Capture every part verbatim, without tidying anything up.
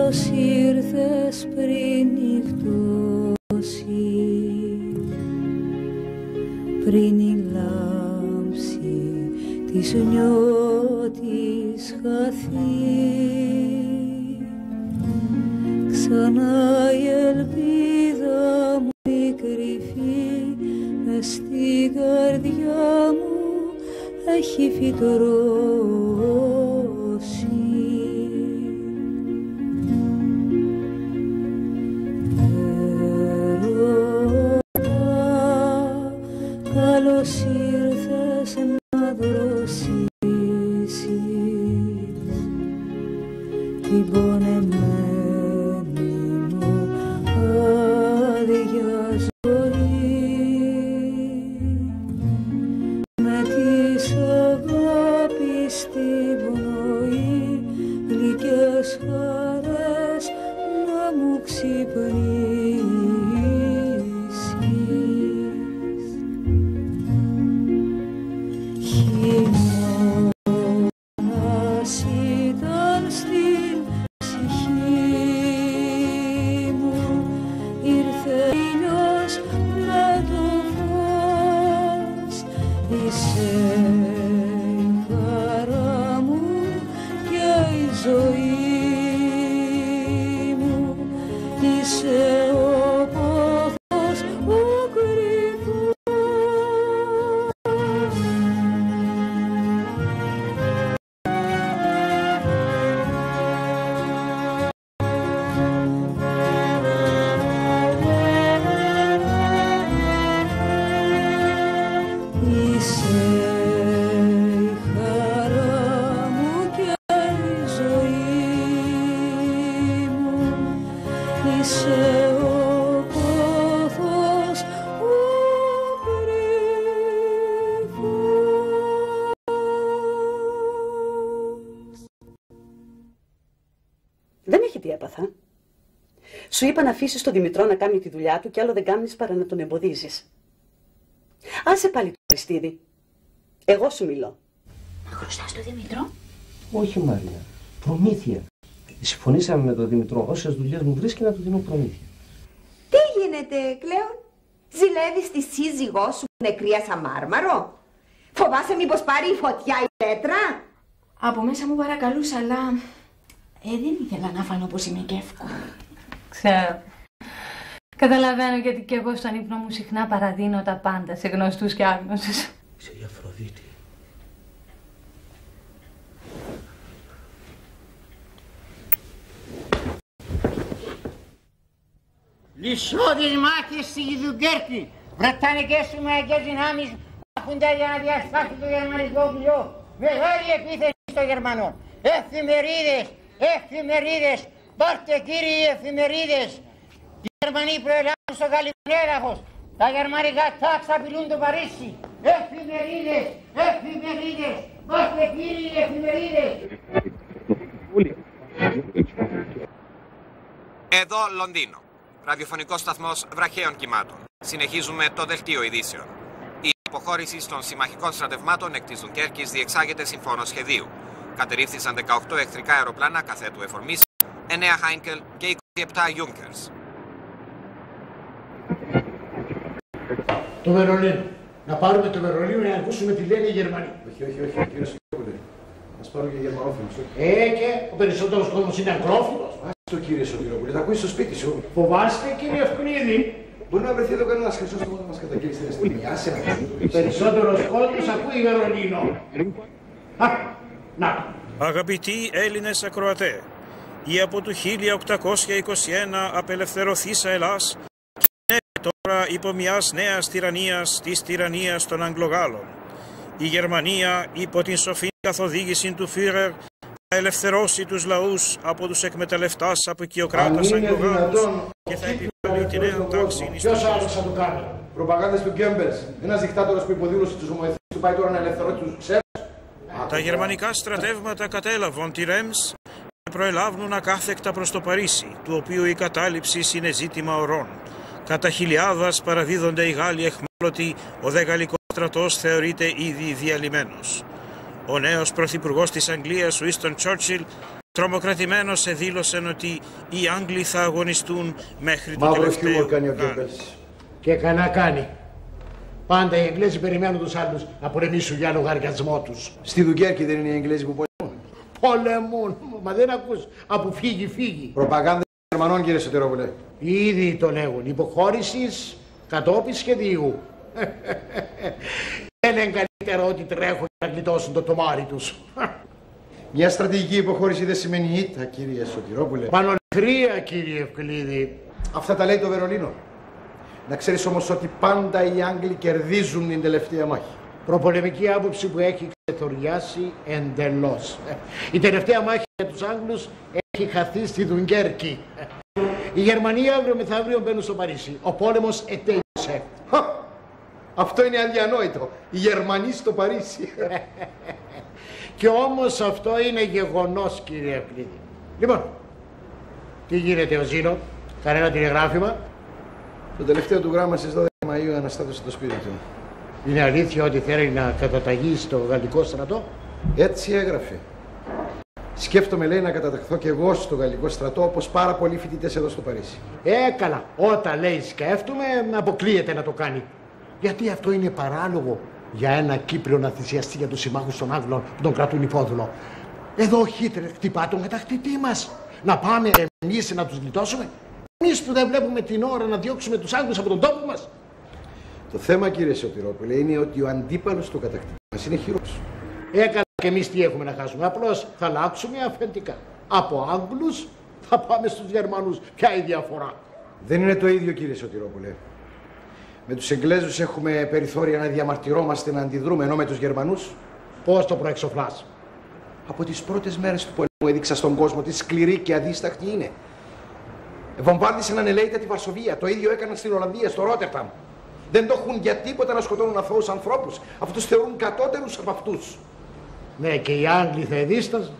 Καλώς ήρθες πριν νυχτώσει, πριν η λάμψη της νιώτης χαθεί. Ξανά η ελπίδα μου η κρυφή μες στην καρδιά μου έχει φυτρώσει. Καλώς ήρθες να δροσίσεις την πονεμένη μου άδεια ζωή, με της αγάπης την πνοή γλυκές χαρές να μου ξυπνήσεις. Χειμώνας ήταν στην ψυχή μου, ήρθε ήλιος με το φως. Είσαι η χαρά μου και η ζωή μου, είσαι ο πόθος ο κρυφός. Είσαι η χαρά μου και η ζωή μου, είσαι ο πόθος ο κρυφός. Δεν έχει τι έπαθα. Σου είπα να αφήσεις τον Δημητρό να κάνει τη δουλειά του και άλλο δεν κάνεις παρά να τον εμποδίζεις. Άσε πάλι το Αριστίδη. Εγώ σου μιλώ. Μα χρωστάς τον Δημητρό? Όχι, Μαρία. Προμήθεια. Συμφωνήσαμε με τον Δημητρό όσες δουλειές μου βρίσκει να του δίνω προμήθεια. Τι γίνεται, Κλέον? Ζηλεύεις τη σύζυγό σου νεκρία σαν μάρμαρο? Φοβάσαι μήπως πάρει φωτιά η πέτρα? Από μέσα μου παρακαλούσα, αλλά ε, δεν ήθελα να φανώ πως είμαι και εύκολη. Ξέρω. Καταλαβαίνω γιατί και εγώ στον ύπνο μου συχνά παραδίνω τα πάντα σε γνωστούς και άγνωστους. Είσαι η Αφροδίτη. Λυσόδης μάχης στη Δουγκέρκη. Βρετανικές συμμαχικές δυνάμεις μάχονται για να διασπάσει το γερμανικό πλοιό. Μεγάλη επίθεση στο Γερμανό. Εφημερίδες, εφημερίδες, πάρτε κύριοι εφημερίδες. Οι Γερμανοί προελάβουν στο Γαλλικονέδαφος. Τα γερμανικά τάξα απειλούν το Παρίσι. Εφημερίδες, εφημερίδες, πάρτε κύριοι εφημερίδες. Εδώ Λονδίνο. Ραδιοφωνικός σταθμός βραχαίων κυμάτων. Συνεχίζουμε το δελτίο ειδήσεων. Η αποχώρηση των συμμαχικών στρατευμάτων εκ της Δουνκέρκης διεξάγεται συμφώνως σχεδίου. Κατερρίφθησαν δεκαοκτώ εχθρικά αεροπλάνα καθέτου εφορμής, εννέα Χάινκελ και είκοσι επτά Junkers. Το Βερολίνο. Να πάρουμε το Βερολίνο για να ακούσουμε τι λένε οι Γερμανοί. Όχι, όχι, όχι, κύριε Σωτόπουλε. Μας πάρουν και γερμανόφιλους. Ε, και ο περισσότερος κόσμος είναι αγγλόφιλος. Το κύριε Σωτήροπουλε, θα ακούσει στο σπίτι σου. Φοβάστε, κύριε Ευκνίδη? Μπορεί να βρεθεί εδώ κανένας χρυσός στο να μας καταγγείλει στην αστυνομία. Άσε να ακούσει. Περισσότερος κόσμος ακούει Βερολίνο. Α, να. Αγαπητοί Έλληνες ακροατέ, η από το χίλια οκτακόσια είκοσι ένα απελευθερωθήσα Ελλάς κινείται τώρα υπό μιας νέας τυραννίας, της τυραννίας των Αγγλογάλων. Η Γερμανία υπό την σοφή καθοδήγηση του Φίρερ θα ελευθερώσει τους λαούς από τους εκμεταλλευτάς αποκιοκράτας Αγγλογάλους και θα επιβάλλει τη νέα τάξη. Ποιος άλλος θα το κάνει? Προπαγάνδες του Γκέμπελς. Ένας δικτάτορας που υποδήλωσε τους ομοεθνείς του πάει τώρα να ελευθερώσει τους ξένους. Τα γερμανικά στρατεύματα κατέλαβαν τη Ρέμς και προελάβουν ακάθεκτα προς το Παρίσι, του οποίου η κατάληψη είναι ζήτημα ωρών. Κατά χιλιάδας παραδίδονται οι Γάλλοι εχμάλωτοι, ο δε γαλλικός στρατός θεωρείται ήδη διαλυμένος. Ο νέος πρωθυπουργός της Αγγλίας, Winston Churchill, τρομοκρατημένος εδήλωσαν ότι οι Άγγλοι θα αγωνιστούν μέχρι το Μαύρο τελευταίο. χιούμορ κάνει ο Γκέμπελς. Και κανένα κάνει. Πάντα οι Εγγλέζοι περιμένουν τους άλλους να πολεμήσουν για λογαριασμό τους. Στη Δουγκέρκη δεν είναι οι Εγγλέζοι που πολεμούν. Πολεμούν. Μα δεν ακούς. Από φύγει, φύγει. Προπαγάνδα των Γερμανών, κύριε Σωτηρόπουλε. Ήδη το λέγουν. Υποχώρησης κατόπιν σχεδίου. Δεν είναι καλύτερο ότι τρέχουν να γλιτώσουν το τομάρι τους. Μια στρατηγική υποχώρηση δεν σημαίνει ήττα, κύριε Σωτηρόπουλε. Πανολεθρία, κύριε Ευκλήδη. Αυτά τα λέει το Βερολίνο. Να ξέρεις όμως ότι πάντα οι Άγγλοι κερδίζουν την τελευταία μάχη. Προπολεμική άποψη που έχει ξεθοριάσει εντελώς. Η τελευταία μάχη για τους Άγγλους έχει χαθεί στη Δουγκέρκη. Οι Γερμανοί αύριο μεθαύριο μπαίνουν στο Παρίσι. Ο πόλεμος ετέλειωσε. Αυτό είναι αδιανόητο. Οι Γερμανοί στο Παρίσι. Και όμως αυτό είναι γεγονός, κύριε Ευκλήδη. Λοιπόν, τι γίνεται ο Ζήνο, κανένα τηλεγράφημα? Το τελευταίο του γράμμα στις δώδεκα Μαΐου αναστάτωσε το σπίτι του. Είναι αλήθεια ότι θέλει να καταταγεί στο γαλλικό στρατό? Έτσι έγραφε. Σκέφτομαι, λέει, να καταταχθώ κι εγώ στο γαλλικό στρατό, όπως πάρα πολλοί φοιτητές εδώ στο Παρίσι. Ε, καλά. Όταν λέει σκέφτομαι, αποκλείεται να το κάνει. Γιατί αυτό είναι παράλογο για ένα Κύπριο να θυσιαστεί για τους συμμάχους των Άγγλων που τον κρατούν υπόδουλο. Εδώ ο Χίτλερ χτυπά τον κατακτητή μας. Να πάμε εμείς να τους γλιτώσουμε? Εμείς που δεν βλέπουμε την ώρα να διώξουμε τους Άγγλους από τον τόπο μας. Το θέμα, κύριε Σωτηρόπουλε, είναι ότι ο αντίπαλος του κατακτητή μας είναι χειρός. Έκανα και εμείς τι έχουμε να χάσουμε. Απλώς θα αλλάξουμε αφεντικά. Από Άγγλους θα πάμε στους Γερμανούς. Ποια η διαφορά? Δεν είναι το ίδιο, κύριε Σωτηρόπουλε. Με τους Εγγλέζους έχουμε περιθώρια να διαμαρτυρόμαστε, να αντιδρούμε, ενώ με τους Γερμανούς. Πώς το προεξοφλάς? Από τις πρώτες μέρες του πολέμου έδειξα στον κόσμο τι σκληρή και αδίσταχτη είναι. Βομβάρδισαν ανελαίητα τη Βαρσοβία. Το ίδιο έκαναν στην Ολλανδία, στο Ρότερνταμ. Δεν το έχουν για τίποτα να σκοτώνουν αθώους ανθρώπους, αφού τους θεωρούν κατώτερους από αυτούς. Ναι, και οι Άγγλοι θα εδίσταζαν.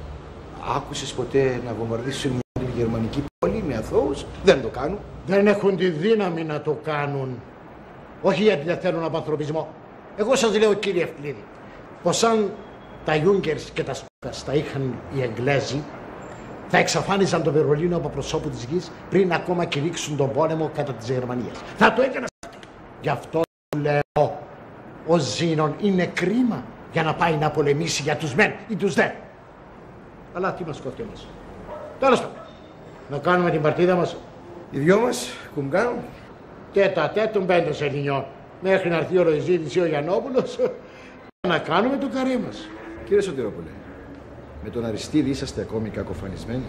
Άκουσες ποτέ να βομβαρδίσουν μια γερμανική πόλη με αθώους? Δεν το κάνουν. Δεν έχουν τη δύναμη να το κάνουν. Όχι γιατί δεν θέλουν απανθρωπισμό. Εγώ σας λέω, κύριε Ευκλήδη, πως αν τα Ιούγκερς και τα Στούκας τα είχαν οι Εγγλέζοι, θα εξαφάνιζαν το Βερολίνο από προσώπου της γης πριν ακόμα κηρύξουν τον πόλεμο κατά της Γερμανίας. Θα το έκαναν. Γι' αυτό λέω, ο Ζήνων είναι κρίμα για να πάει να πολεμήσει για τους μεν ή τους δε. Αλλά τι μας κόφτει εμάς? Τέλος πάντων, να κάνουμε την παρτίδα μας. Οι δυο μας, κουμκάν. Τέτα τέτουν πέντε σελινιό. Μέχρι να έρθει ο Ροϊζίδης ή ο Γιαννόπουλος, να κάνουμε το καρύ μας. Κύριε Σωτηρόπουλε, με τον Αριστίδη είσαστε ακόμη κακοφανισμένοι?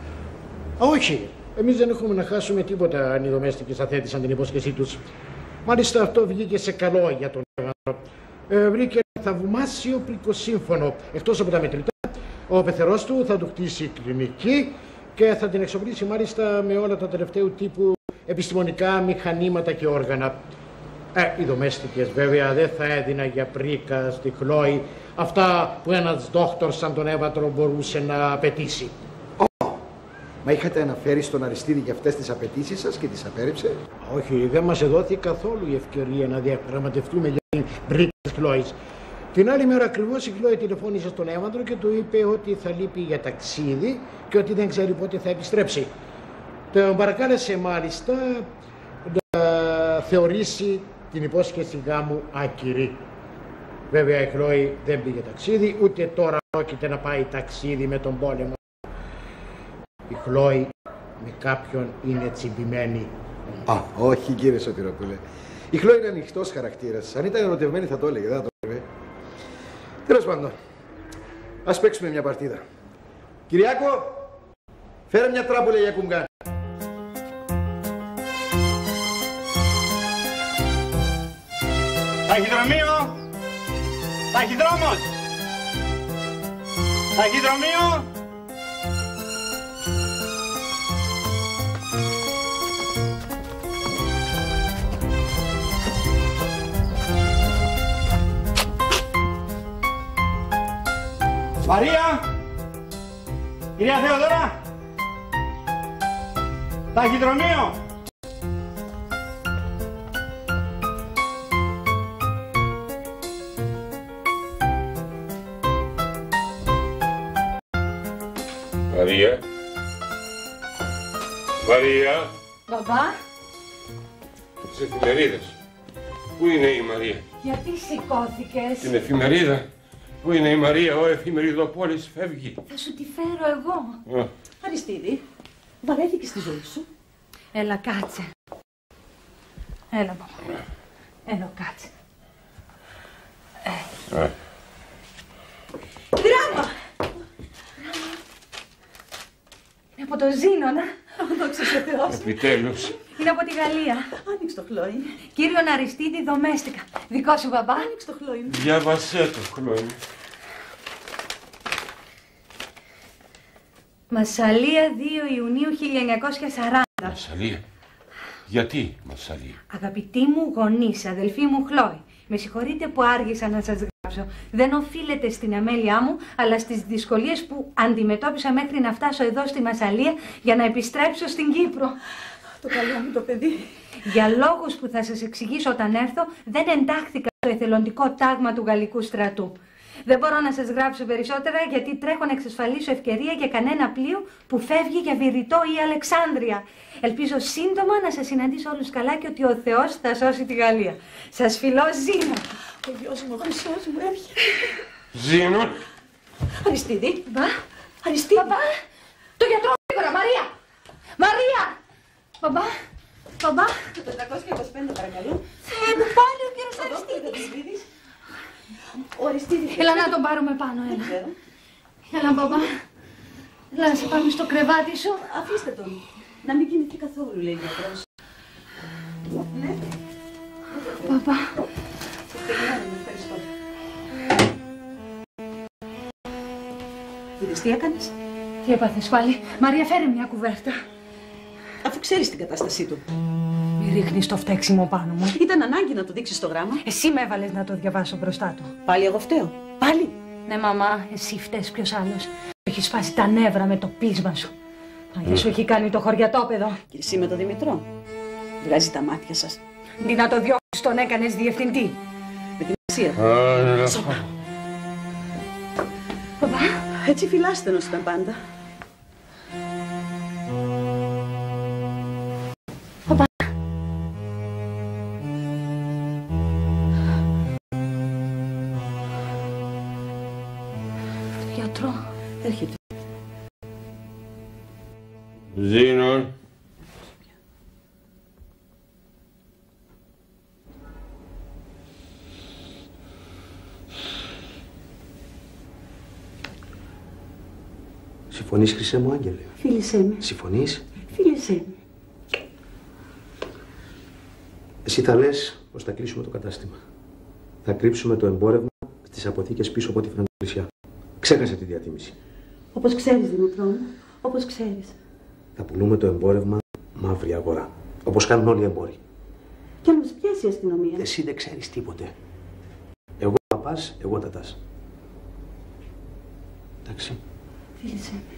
Όχι. Εμείς δεν έχουμε να χάσουμε τίποτα αν οι δομέστικες αθέτησαν την υπόσχεσή τους. Μάλιστα αυτό βγήκε σε καλό για τον Εύανο. Ε, βρήκε ένα θαυμάσιο πρικοσύμφωνο. Εκτός από τα μετρητά, ο πεθερός του θα του χτίσει κλινική και θα την εξοπλίσει μάλιστα με όλα τα τελευταίου τύπου επιστημονικά μηχανήματα και όργανα. Ε, οι δομέστικες βέβαια δεν θα έδινα για πρίκα στη Χλόη αυτά που ένας δόκτωρ σαν τον Έβατρο μπορούσε να απαιτήσει. Μα είχατε αναφέρει στον Αριστίδη για αυτές τις απαιτήσεις σας και τις απέρριψε? Όχι, δεν μας εδόθη καθόλου η ευκαιρία να διαπραγματευτούμε για την πρίκα της Χλόης. Την άλλη μέρα ακριβώς η Χλόη τηλεφώνησε στον Έβαντρο και του είπε ότι θα λείπει για ταξίδι και ότι δεν ξέρει πότε θα επιστρέψει. Τον παρακάλεσε μάλιστα να θεωρήσει την υπόσχεση γάμου άκυρη. Βέβαια η Χλόη δεν πήγε ταξίδι, ούτε τώρα πρόκειται να πάει ταξίδι με τον πόλεμο. Η Χλόη με κάποιον είναι τσιμπημένη. Α, όχι κύριε Σωτηρόπουλε. Η Χλόη είναι ανοιχτός χαρακτήρας. Αν ήταν ερωτευμένη θα το έλεγε, δεν θα το έλεγε. Τέλος πάντων, ας παίξουμε μια παρτίδα. Κυριάκο, φέρε μια τράπουλα για κουμγκάν. Ταχυδρομείο! Ταχυδρόμος! Ταχυδρομείο! Μαρία! Κυρία Θεοδωρά! Ταχυδρομείο! Μαρία. Μαρία. Μπαμπά. Τις εφημερίδες. Πού είναι η Μαρία? Γιατί σηκώθηκες? Την εφημερίδα. Πού είναι η Μαρία? Ο εφημεριδοπόλης φεύγει. Θα σου τη φέρω εγώ. Α. Αριστίδη, βαρέθηκες στη ζωή σου. Έλα, κάτσε. Έλα, μαμά. Έλα, κάτσε. Α. Δράμα! Είναι από το Ζήνονα. Δόξα σε Θεός. Επιτέλους. Είναι από τη Γαλλία. Άνοιξε το χλόι. Κύριον Αριστίδη, δομέστικα. Δικό σου, μπαμπά. Άνοιξε το χλόι. Διάβασέ το, Χλόι. Μασσαλία δύο Ιουνίου χίλια εννιακόσια σαράντα. Μασσαλία. Γιατί Μασσαλία? Αγαπητοί μου γονείς, αδελφοί μου Χλόι, με συγχωρείτε που άργησα να σας γράψω. Δεν οφείλεται στην αμέλειά μου, αλλά στις δυσκολίες που αντιμετώπισα μέχρι να φτάσω εδώ στη Μασσαλία για να επιστρέψω στην Κύπρο. Το καλό μου το παιδί. Για λόγους που θα σας εξηγήσω όταν έρθω, δεν εντάχθηκα στο εθελοντικό τάγμα του Γαλλικού στρατού. Δεν μπορώ να σας γράψω περισσότερα γιατί τρέχω να εξασφαλίσω ευκαιρία για κανένα πλοίο που φεύγει για Βηρητό ή Αλεξάνδρεια. Ελπίζω σύντομα να σας συναντήσω όλους καλά και ότι ο Θεός θα σώσει τη Γαλλία. Σας φιλώ, Ζήνο. Ο γιος μου, ο χρυσός μου έρχεται. Ζήνο. Αριστίδη. Μπα. Αριστίδη. Μπαμπά. Το γιατρό γρήγορα, Μαρία. Μαρία. Μπαμπά. Μπαμπά. Το τετρακόσια είκοσι πέντε παρακαλώ. Θεέ μου, πάλι ο κύριος Αριστίδης. Ο Αριστίδης. Έλα να τον πάρουμε πάνω, έλα. Έλα, μπαμπά. Έλα να σε πάμε στο κρεβάτι σου. Αφήστε τον. Να μην κινηθεί καθόλου, λέει ο γιατρός. Ναι. Μπαμπά. Ευχαριστώ. Είδες τι έκανες? Τι έπαθες πάλι? Μαρία, φέρε μια κουβέρτα. Αφού ξέρεις την κατάστασή του. Μη ρίχνεις το φταίξιμο πάνω μου. Ήταν ανάγκη να του δείξεις το γράμμα. Εσύ με έβαλες να το διαβάσω μπροστά του. Πάλι εγώ φταίω. Πάλι. Ναι, μαμά, εσύ φταίς, ποιος άλλος. Έχεις σπάσει τα νεύρα με το πείσμα σου. Παναγία σου έχει κάνει το χωριατόπεδο. Και εσύ με τον Δημητρό. Βγάζει τα μάτια σας. Αντί να το διώξεις, τον έκανες διευθυντή. Με την αξία του. Α, Παπά. Έτσι φιλάστενος ήταν πάντα. Παπά. Το γιατρό. Έρχεται. Ζήνο. Συμφωνείς, χρυσέ μου άγγελε? Φίλησέ με. Συμφωνείς? Φίλησέ με. Εσύ θα λες πως θα κλείσουμε το κατάστημα. Θα κρύψουμε το εμπόρευμα στις αποθήκες πίσω από τη Φραγκολισιά. Ξέχασε τη διατίμηση. Όπως ξέρεις, Δημητρό μου. Όπως ξέρεις. Θα πουλούμε το εμπόρευμα μαύρη αγορά. Όπως κάνουν όλοι οι εμπόροι. Και να μας πιάσει η αστυνομία. Εσύ δεν ξέρεις τίποτε. Εγώ θα πας, εγώ τα τας. Εντάξει. Φίλησέ με.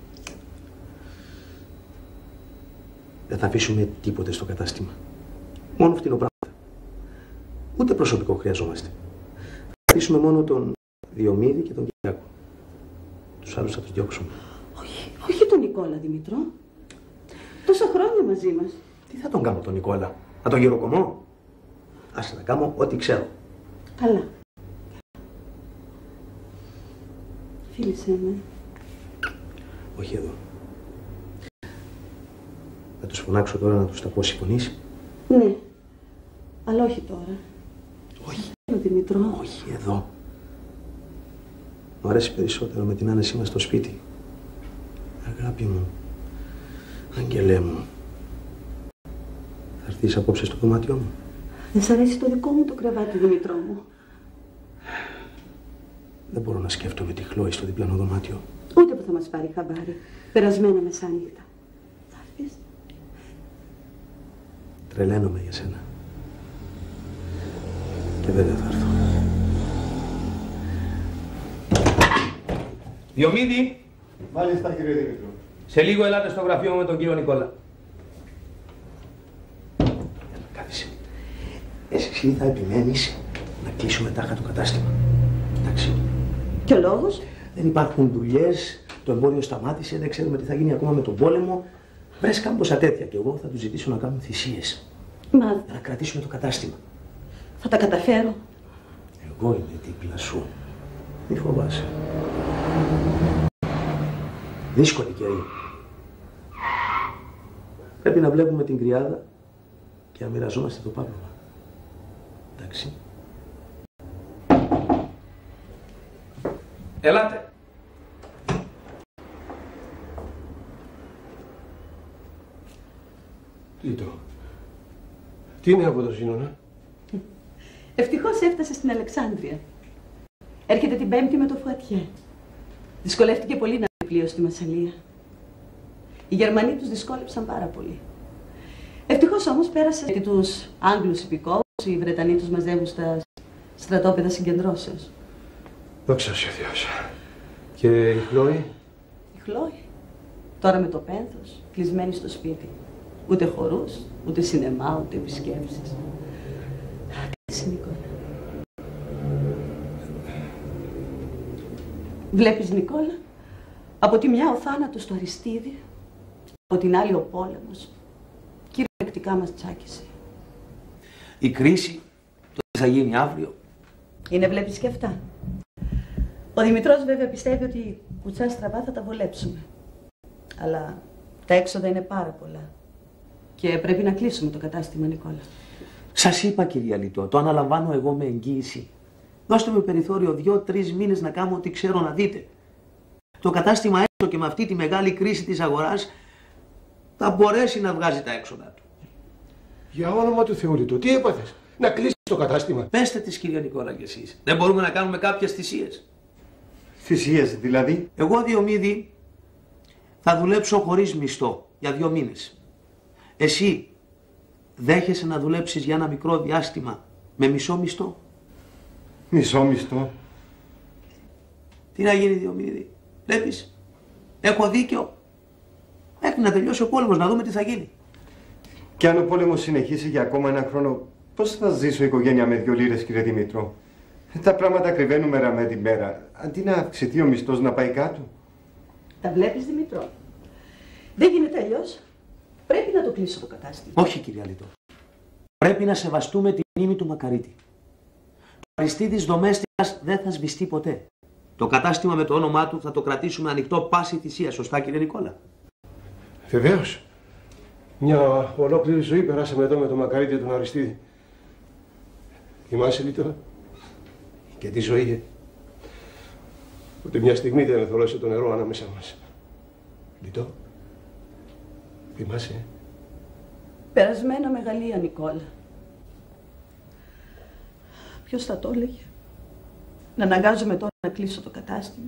Δεν θα αφήσουμε τίποτε στο κατάστημα. Μόνο φτηνοπράγματα. Ούτε προσωπικό χρειαζόμαστε. Θα αφήσουμε μόνο τον Διομήδη και τον Κυριάκο. Τους άλλους θα τους διώξουμε. Όχι, όχι τον Νικόλα, Δημητρό. Τόσα χρόνια μαζί μας. Τι θα τον κάνω τον Νικόλα? Να τον γεροκομώ? Άσε να κάνω ό,τι ξέρω. Καλά. Φίλησέ με. Όχι εδώ. Θα τους φωνάξω τώρα να τους τα πω. Συμφωνείς? Ναι. Αλλά όχι τώρα. Όχι. Ο Δημητρό. Όχι εδώ. Μου αρέσει περισσότερο με την άνεσή μας στο σπίτι. Αγάπη μου. Άγγελέ μου. Θα έρθεις απόψε στο δωμάτιό μου? Δεν σ' αρέσει το δικό μου το κρεβάτι, Δημητρό μου? Δεν μπορώ να σκέφτομαι τη Χλόη στο διπλανό δωμάτιο. Ούτε που θα μας πάρει χαμπάρι. Περασμένα μεσάνυχτα. Θα έρθεις? Τρελαίνομαι για σένα. Και βέβαια θα έρθω. Διομήδη. Μάλιστα, κύριε Δημήτρο. Σε λίγο ελάτε στο γραφείο μου με τον κύριο Νικόλα. Κάθισε. Εσύ θα επιμένεις να κλείσουμε τάχα το κατάστημα. Εντάξει. Και ο λόγος? Δεν υπάρχουν δουλειές το εμπόριο σταμάτησε, δεν ξέρουμε τι θα γίνει ακόμα με τον πόλεμο. Βρες κάμποσα τέτοια και εγώ θα τους ζητήσω να κάνουν θυσίες. Μα... Για να κρατήσουμε το κατάστημα. Θα τα καταφέρω. Εγώ είμαι δίπλα σου. Μη φοβάσαι. Δύσκολη καιρή. Πρέπει να βλέπουμε την κρυάδα και να μοιραζόμαστε το πάπλωμα. Εντάξει. Ελάτε. Λίτο, τι είναι από το Ζήνονα? Ευτυχώς έφτασε στην Αλεξάνδρεια. Έρχεται την Πέμπτη με το Φουατιέ. Δυσκολεύτηκε πολύ να βρει πλοίο στη Μασσαλία. Οι Γερμανοί τους δυσκόλεψαν πάρα πολύ. Ευτυχώς όμως πέρασε και τους Άγγλους υπηκόους, οι Βρετανοί τους μαζεύουν στα στρατόπεδα συγκεντρώσεως. Δόξα σε Θεός. Και η Χλόη? Η Χλόη, τώρα με το πένθος, κλεισμένη στο σπίτι. Ούτε χορούς, ούτε σινεμά, ούτε επισκέψεις. Κάτσε, Νικόλα. Βλέπεις, Νικόλα, από τη μια ο θάνατος του Αριστίδη, από την άλλη ο πόλεμος. Κυριολεκτικά μας τσάκισε. Η κρίση, το τι θα γίνει αύριο. Είναι, βλέπεις, και αυτά. Ο Δημητρός βέβαια πιστεύει ότι κουτσά στραβά θα τα βολέψουμε. Αλλά τα έξοδα είναι πάρα πολλά. Και πρέπει να κλείσουμε το κατάστημα, Νικόλα. Σας είπα, κυρία Λιτό, το αναλαμβάνω εγώ με εγγύηση. Δώστε μου περιθώριο δύο-τρεις μήνες να κάνω ό,τι ξέρω να δείτε. Το κατάστημα έξω και με αυτή τη μεγάλη κρίση της αγοράς θα μπορέσει να βγάζει τα έξοδα του. Για όνομα του Θεού, Λιτό, τι έπαθες? Να κλείσεις το κατάστημα? Πέστε της, κυρία Νικόλα, κι εσείς. Δεν μπορούμε να κάνουμε κάποιες θυσίες? Θυσίες δηλαδή? Εγώ, Διομήδη, θα δουλέψω χωρίς μισθό για δύο μήνες. Εσύ δέχεσαι να δουλέψεις για ένα μικρό διάστημα με μισό μισθό? Μισό μισθό? Τι να γίνει, Διομήδη? Βλέπεις, έχω δίκιο. Μέχρι να τελειώσει ο πόλεμος, να δούμε τι θα γίνει. Και αν ο πόλεμος συνεχίσει για ακόμα ένα χρόνο, πώς θα ζήσει η οικογένεια με δύο λίρες, κύριε Δημήτρο? Τα πράγματα κρυβαίνουν μέρα με τη μέρα. Αντί να αυξηθεί ο μισθός, να πάει κάτω. Τα βλέπεις, Δημήτρο? Δεν γίνεται αλλιώς. Πρέπει να το κλείσω το κατάστημα. Όχι, κυρία Λιτό. Πρέπει να σεβαστούμε τη μνήμη του Μακαρίτη. Ο Αριστίδης Δομέστικας δεν θα σβηστεί ποτέ. Το κατάστημα με το όνομά του θα το κρατήσουμε ανοιχτό πάση θυσία. Σωστά, κύριε Νικόλα? Βεβαίως. Μια ολόκληρη ζωή περάσαμε εδώ με τον Μακαρίτη τον Αριστίδη. Θυμάσαι, Λίτο? Και τι ζωή. Ούτε μια στιγμή δεν εθολώσε το νερό ανάμεσα μας. Λίτο, θυμάσαι? Περασμένα μεγαλεία, Νικόλα. Ποιος θα το έλεγε? Να αναγκάζομαι τώρα να κλείσω το κατάστημα.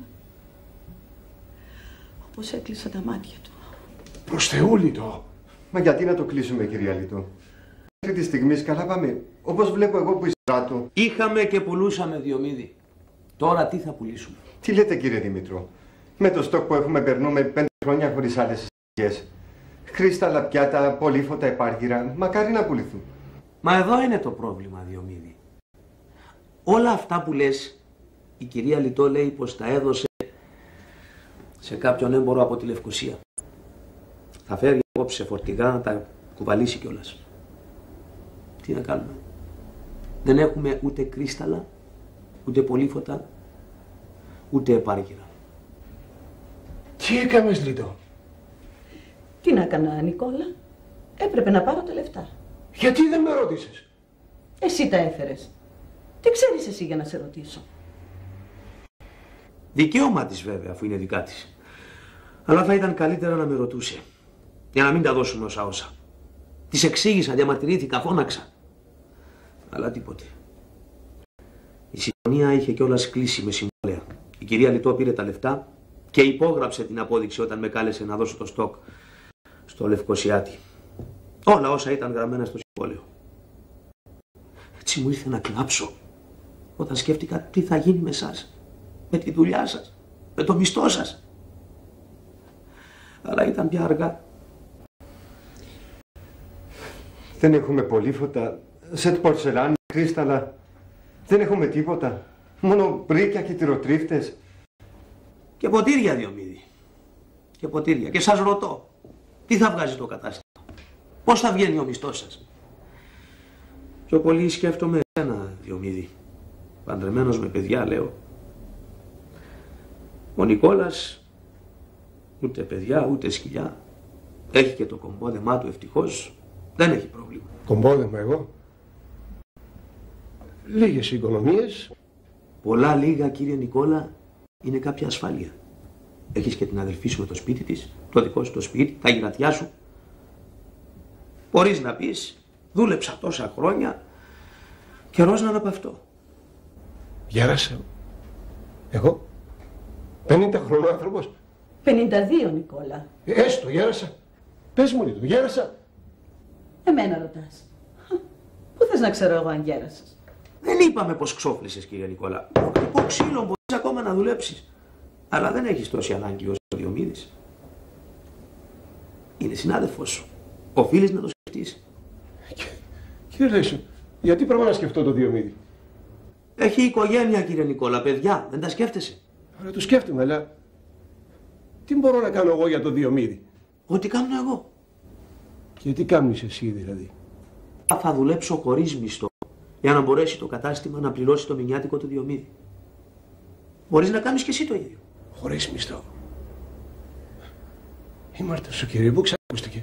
Όπως έκλεισα τα μάτια του. Προς Θεού, Λίτο. Μα γιατί να το κλείσουμε, κυρία Λίτο? Μέχρι τη στιγμή καλά πάμε. Όπως βλέπω εγώ που εισπράττω. Είχαμε και πουλούσαμε, Διομήδη. Τώρα τι θα πουλήσουμε? Τι λέτε, κύριε Δημήτρο? Με το στόκ που έχουμε περνούμε πέντε χρόνια χωρίς άλλες συστικές. Κρίσταλα, πιάτα, πολύφωτα, επάργυρα. Μακάρι να πουληθούν. Μα εδώ είναι το πρόβλημα, Διομήδη. Όλα αυτά που λες, η κυρία Λιτό λέει πως τα έδωσε σε κάποιον έμπορο από τη Λευκοσία. Θα φέρει απόψε φορτηγά να τα κουβαλήσει κιόλας. Τι να κάνουμε? Δεν έχουμε ούτε κρίσταλα, ούτε πολύφωτα, ούτε επάργυρα. Τι έκαμες, Λίτο? Τι να έκανα, Νικόλα? Έπρεπε να πάρω τα λεφτά. Γιατί δεν με ρώτησες? Εσύ τα έφερες. Τι ξέρεις εσύ για να σε ρωτήσω? Δικαίωμα της βέβαια, αφού είναι δικά της. Αλλά θα ήταν καλύτερα να με ρωτούσε. Για να μην τα δώσουμε όσα όσα. Της εξήγησα, διαμαρτυρήθηκα, φώναξα. Αλλά τίποτε. Η συμφωνία είχε κιόλας κλείσει με συμβόλαια. Η κυρία Λιτό πήρε τα λεφτά και υπόγραψε την απόδειξη όταν με κάλεσε να δώσω το στόκ στο Λευκοσιάτη. Όλα όσα ήταν γραμμένα στο συμβόλαιο. Έτσι μου ήρθε να κλάψω όταν σκέφτηκα τι θα γίνει με εσάς, με τη δουλειά σας, με το μισθό σας. Αλλά ήταν πια αργά. Δεν έχουμε πολύφωτα, σετ πορσελάνη, κρίσταλα. Δεν έχουμε τίποτα. Μόνο μπρίκια και τυροτρίφτες. Και ποτήρια, Διομήδη. και ποτήρια. Και σας ρωτώ, τι θα βγάζει το κατάστημα, πώς θα βγαίνει ο μισθός σας? Πιο πολύ σκέφτομαι ένα Διομήδη, παντρεμένος με παιδιά, λέω. Ο Νικόλας ούτε παιδιά ούτε σκυλιά, έχει και το κομπόδεμά του ευτυχώς, δεν έχει πρόβλημα. Κομπόδεμα εγώ? Λίγες οικονομίες. Πολλά λίγα, κύριε Νικόλα, είναι κάποια ασφάλεια. Έχεις και την αδελφή σου με το σπίτι της, το δικό σου το σπίτι, τα γυρατιά σου. Μπορείς να πεις, δούλεψα τόσα χρόνια, καιρός να αναπαυτώ. Γέρασα. Εγώ, πενήντα χρονών άνθρωπος. πενήντα δύο, Νικόλα. Ε, έστω, γέρασα. Πες μου λίγο, γέρασα. Εμένα ρωτάς. Πού θες να ξέρω εγώ αν γέρασες? Δεν είπαμε πως ξόφλησες, κύριε Νικόλα. Από ξύλο μπορείς ακόμα να δουλέψεις. Αλλά δεν έχεις τόση ανάγκη όσο ο Διομήδης. Είναι συνάδελφός σου. Οφείλεις να το σκεφτείς. Κύριε Ρέσο, γιατί πρέπει να σκεφτώ το Διομήδη? Έχει οικογένεια, κύριε Νικόλα, παιδιά. Δεν τα σκέφτεσαι? Άρα το σκέφτομαι, αλλά τι μπορώ να κάνω εγώ για το Διομήδη? Ό,τι κάνω εγώ. Και τι κάνεις εσύ δηλαδή? Θα δουλέψω χωρίς μισθό για να μπορέσει το κατάστημα να πληρώσει το μηνιάτικο του Διομήδη. Μπορείς να κάνεις και εσύ το ίδιο. Χωρίς μισθό? Η Μάρτα σου, κύριε, πού ξακούστηκε?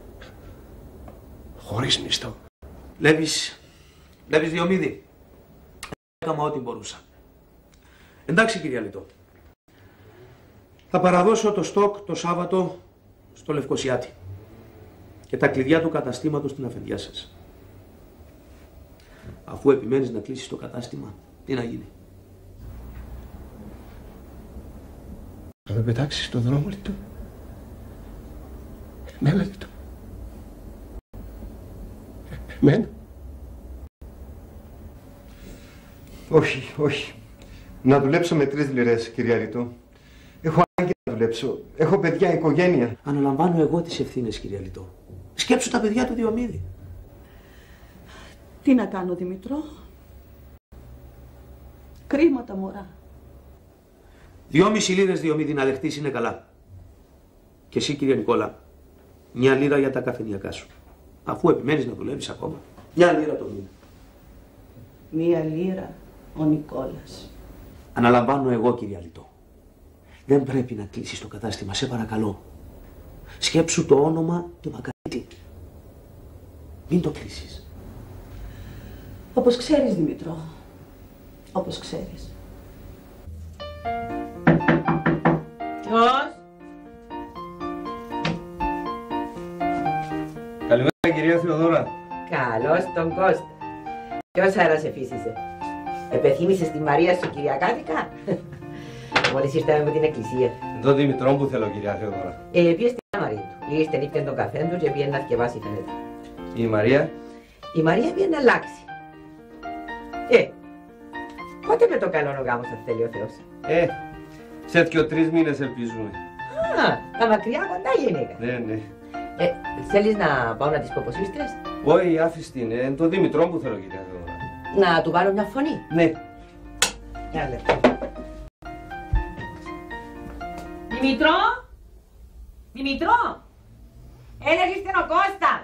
Χωρίς μισθό. Βλέπεις, βλέπεις Διομήδη. Έκανα ό,τι μπορούσα. Εντάξει, κύριε Λιτό. Θα παραδώσω το στόκ το Σάββατο στο Λευκοσιάτη και τα κλειδιά του καταστήματος στην αφεντιά σας. Αφού επιμένεις να κλείσεις το κατάστημα, τι να γίνει? Θα με πετάξεις στον δρόμο, Λιτό? Εμένα, Λιτό? Εμένα? Όχι, όχι. Να δουλέψω με τρεις λιρές, κυρία Λιτό. Έχω ανάγκη να δουλέψω. Έχω παιδιά, οικογένεια. Αναλαμβάνω εγώ τις ευθύνες, κυρία Λιτό. Σκέψου τα παιδιά του Διομήδη. Τι να κάνω, Δημητρό? Κρίμα τα μωρά. Δυόμιση λίρες, Διομήδη, να δεχτείς είναι καλά. Και εσύ, κύριε Νικόλα, μια λίρα για τα καφενειακά σου. Αφού επιμένεις να δουλεύεις ακόμα, μια λίρα το μήνα. Μία λίρα ο Νικόλας. Αναλαμβάνω εγώ, κυρία Λιτό. Δεν πρέπει να κλείσεις το κατάστημα, σε παρακαλώ. Σκέψου το όνομα του Μακαρίτη. Μην το κλείσεις. Όπως ξέρεις, Δημητρό. Όπως ξέρεις. Ποιος? Καλημέρα, κυρία Θεοδώρα. Καλώς τον Κώστα. Ποιος αέρας εφύσισε? Επεθύμησες τη Μαρία σου Κυριακάτικα? Μόλις ήρθαμε από την εκκλησία. Το Δημητρό που θέλω, κυρία Θεοδώρα. Ε, πήγε στην Μαρία του. Ήρθε νύπτεν τον καφέ του και πήγε να θκευάσει, φαίνεται. Η Μαρία? Η Μαρία πήγε να αλλάξει. Ε, πότε με το καλό ο γάμος θα θέλει ο Θεός? Ε, σε δυο-τρεις μήνες ελπίζουμε. Α, τα μακριά κοντά γυναίκα. Ναι, ναι. Ε, θέλεις να πάω να τις πω πως ήρθες? Όχι, άφηστη είναι. Είναι το Δημητρό που θέλω, κυρία Θεοδώρα. Να του βάλω μια φωνή? Ναι. Μια λεπτό. Δημητρό! Δημητρό! Έλα, ήρθε ο Κώστας!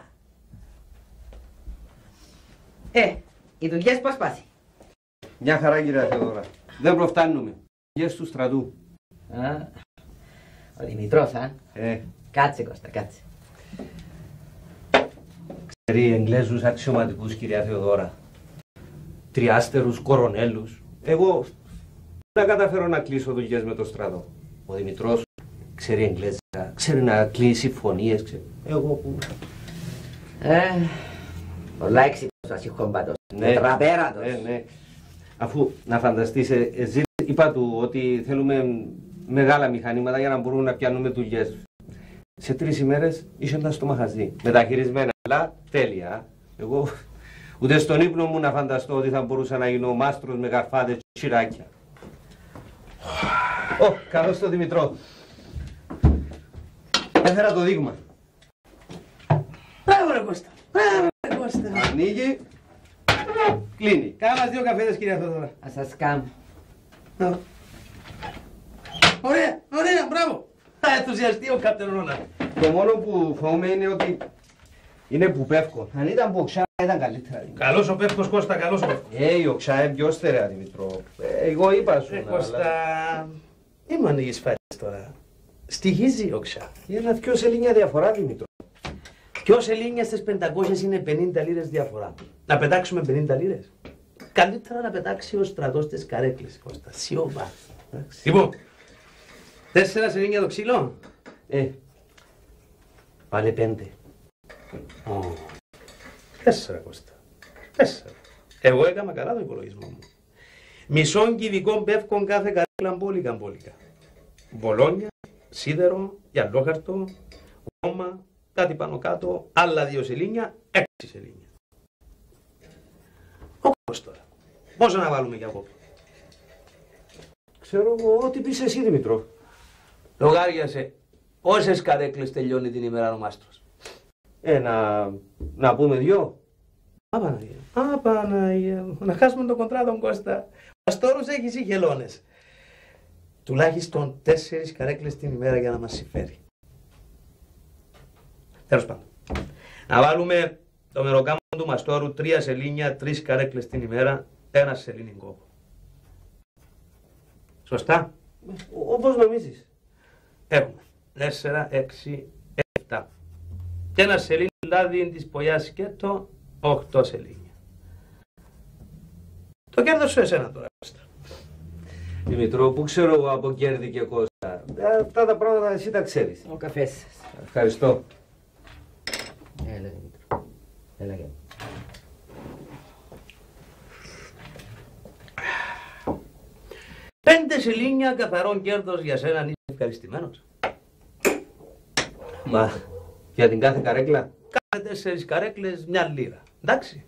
Ε, οι δουλειές πώς πάσει? Μια χαρά, κυρία Θεοδώρα. Δεν προφτάνουμε. Δουλειές του στρατού. Α, ο Δημητρός, α. Ε. Κάτσε, Κώστα, κάτσε. Ξέρει Εγγλέζους αξιωματικούς, κυρία Θεοδώρα. Τριάστερους, κορονέλους. Εγώ δεν καταφέρω να κλείσω δουλειές με το στρατό. Ο Δημητρός ξέρει Εγγλέζικα, ξέρει να κλείσει συμφωνίες, ξέρει. Εγώ που... Ε, πολλά έξυπνος ο ασυχόμπατος. Ναι. Τραπέρατος. Ναι, ναι. Αφού να φανταστείς, ε, ε, είπα του ότι θέλουμε μεγάλα μηχανήματα για να μπορούμε να πιάνουμε δουλειές. Σε τρεις ημέρες ήσασταν στο μαχαζί. Μεταχειρισμένα, αλλά τέλεια. Εγώ ούτε στον ύπνο μου να φανταστώ ότι θα μπορούσα να γίνω μάστρος με καρφάδες και σιράκια. Ω, καλώς το Δημητρό. Έφερα το δείγμα. Μπράβο, ρε Κώστα. Μπράβο, ρε Κώστα. Ανοίγει. Κλείνει. Κάνα μας δύο καφέδες, κυρία Θεοδώρα. Ας σας κάνω. Ωραία, ωραία, μπράβο. Τα θα ενθουσιαστεί ο Κάπτεν Ρόναλντ. Το μόνο που φοβούμαι είναι ότι είναι που πέφκω. Αν ήταν που ο Ξά ήταν καλύτερα. Καλός ο Πεύκος, Κώστα, καλός ο Πεύκος. Ε, ο Ξά είναι πιο στερεά, Δημητρό. Ε, εγώ είπα σου. Ε, να, Κώστα, αλλά... μην μου ανοίγεις φάρες τώρα. Στοιχίζει ο Ξά. Ένα δυο σελίνια διαφορά, Δημητρό. Δυο σελίνια στις πεντακόσιες είναι πενήντα λίρες διαφορά. Να πετάξουμε πενήντα λίρες. Καλύτερα να πετάξει ο στρατός της καρέκλες, Κώστα. Σιωπά. Λοιπόν, τέσσερα σελίνια το ξύλο. Ε, Πάλε πέντε. Oh. Τέσσερα, Κώστα. Τέσσερα. Εγώ έκανα καλά το υπολογισμό μου. Μισόν κυβικών πεύκων κάθε καρέκλα μπόλικα μπόλικα. Μπολόνια, σίδερο, γυαλόχαρτο, γόμα, κάτι πάνω κάτω, άλλα δύο σελίνια, έξι σελίνια. Ο κόπος τώρα. Πόσο να βάλουμε για κόπο? ξέρω εγώ ό,τι πεις εσύ, Δημητρό. Λογάριασε. Όσες καρέκλες τελειώνει την ημέρα ο μάστρος? Ε, να, να πούμε δυο. Απαναγία. Απαναγία. Να χάσουμε τον κοντράτον, Κώστα. Αστόρους έχεις ή χελώνες. Τουλάχιστον τέσσερις καρέκλες την ημέρα για να μας συμφέρει. Τέλος πάντων. Να βάλουμε το μεροκάμα του μαστόρου τρία σελίνια, τρεις καρέκλες την ημέρα, ένα σελίνι κόπο. Σωστά? Όπως νομίζεις. Έχουμε τέσσερα, έξι, επτά. Και ένα σελίνι λάδι της πογιάς σκέτο, οκτώ σελίνια. Το κέρδος σου εσένα τώρα, Κώστα. Δημητρό, πού ξέρω εγώ από κέρδη και Κώστα. Αυτά τα πράγματα εσύ τα ξέρεις. Ο καφές σας. Ευχαριστώ. Έλα, Δημητρό. Έλα, για. Πέντε σελίνια καθαρόν κέρδος για σένα, αν είσαι ευχαριστημένος. Μα, για την κάθε καρέκλα. Κάθε τέσσερις καρέκλες, μια λίρα. Εντάξει.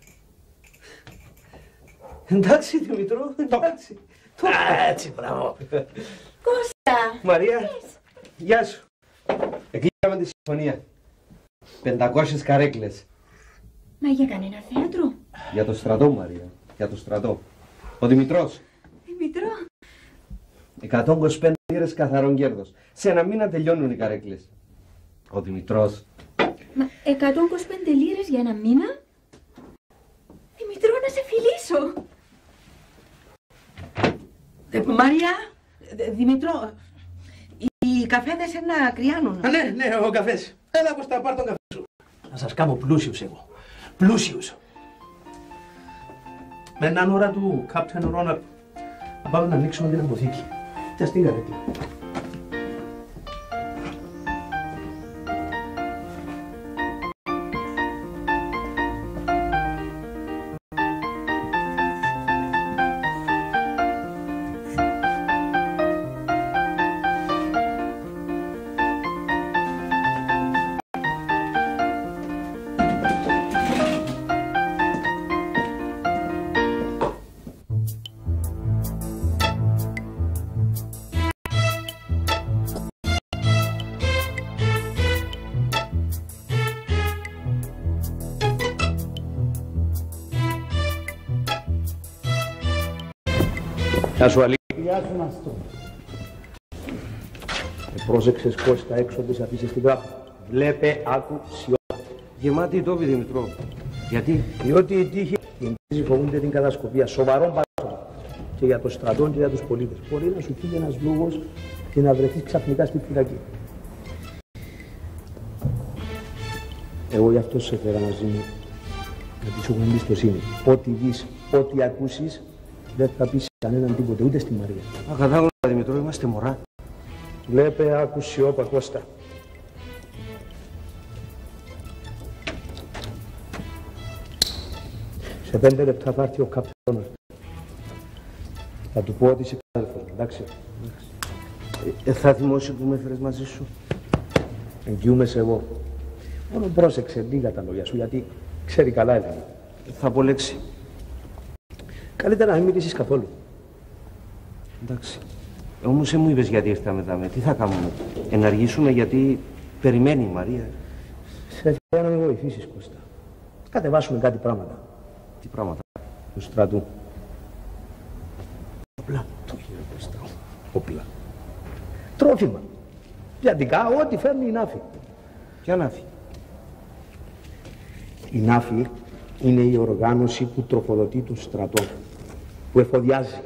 Εντάξει, Δημητρό, εντάξει. Α, έτσι, μπράβο. Κώστα! Μαρία, γεια σου. Εκλείσαμε τη συμφωνία. Πεντακόσιες καρέκλες. Μα για κανένα θέατρο? Για το στρατό, Μαρία. Για το στρατό. Ο Δημητρός. Δημητρό. εκατόν είκοσι πέντε λίρες καθαρόν κέρδος. Σε ένα μήνα τελειώνουν οι καρέκλες. Ο Δημητρός. Μα εκατόν είκοσι πέντε λίρες για ένα μήνα? Δημητρό, να σε φιλήσω. Ε, Μαρία, ε, Δημητρό, οι καφέδες να κρυάνουν. Α, ναι, ναι, ο καφές. Έλα, Κώστα, πάρ' τον καφέ σου. Να σας κάνω πλούσιους εγώ. Πλούσιους. Με έναν ώρα του Κάπτεν Ρόναλντ να πάμε να ανοίξουμε την αποθήκη. Τι στην καρέκλα. Γεια σου, Αλή. Γεια σου, Ναστό. Ε, πρόσεξες, Κώστα, έξω δεν σε αφήσεις την τράπεζα. Βλέπε, άκου, σιώπα. Γεμάτη η τόπη, Δημητρό. Γιατί? Διότι οι τύχοι οι φοβούνται την κατασκοπία σοβαρών παράσωμα και για το στρατό και για τους πολίτες. Μπορεί να σου φύγει ένας λόγος και να βρεθείς ξαφνικά στη φυλακή. Εγώ γι' αυτό σε φέρα μαζί μου, γιατί σου έχω εμπιστοσύνη. Ό,τι δεις, ό,τι ακούσεις, δεν θα πεις κανέναν τίποτε, ούτε στη Μαρία. Ακατάγωνα, Δημητρό, είμαστε μωρά. Βλέπε, άκου, σιώπα, Κώστα. Σε πέντε λεπτά θα έρθει ο Κάπτεν Ρόναλντ. Θα του πω ότι είσαι αδελφός μου, εντάξει. Ε, θα θυμώσει που με έφερες μαζί σου. Εγγυούμαι σε εγώ. Μόνο πρόσεξε λίγα τα λόγια σου, γιατί ξέρει καλά Ελλάδα. Θα πω λέξη. Καλύτερα να μην μιλήσεις καθόλου. Εντάξει. Όμως δεν μου είπες γιατί ήρθαμε εδώ. Τι θα κάνουμε? Εναργήσουμε γιατί περιμένει η Μαρία. Σε θέλω να με βοηθήσεις, Κώστα. Κατεβάσουμε κάτι πράγματα. Τι πράγματα? Του στρατού. Όπλα. Το χείρο, Κώστα. Όπλα. Τρόφιμα. Πιατικά, ό,τι φέρνει η Νάφη. Ποια Νάφη? Η Νάφη είναι η οργάνωση που τροφοδοτεί τον στρατό, που εφοδιάζει.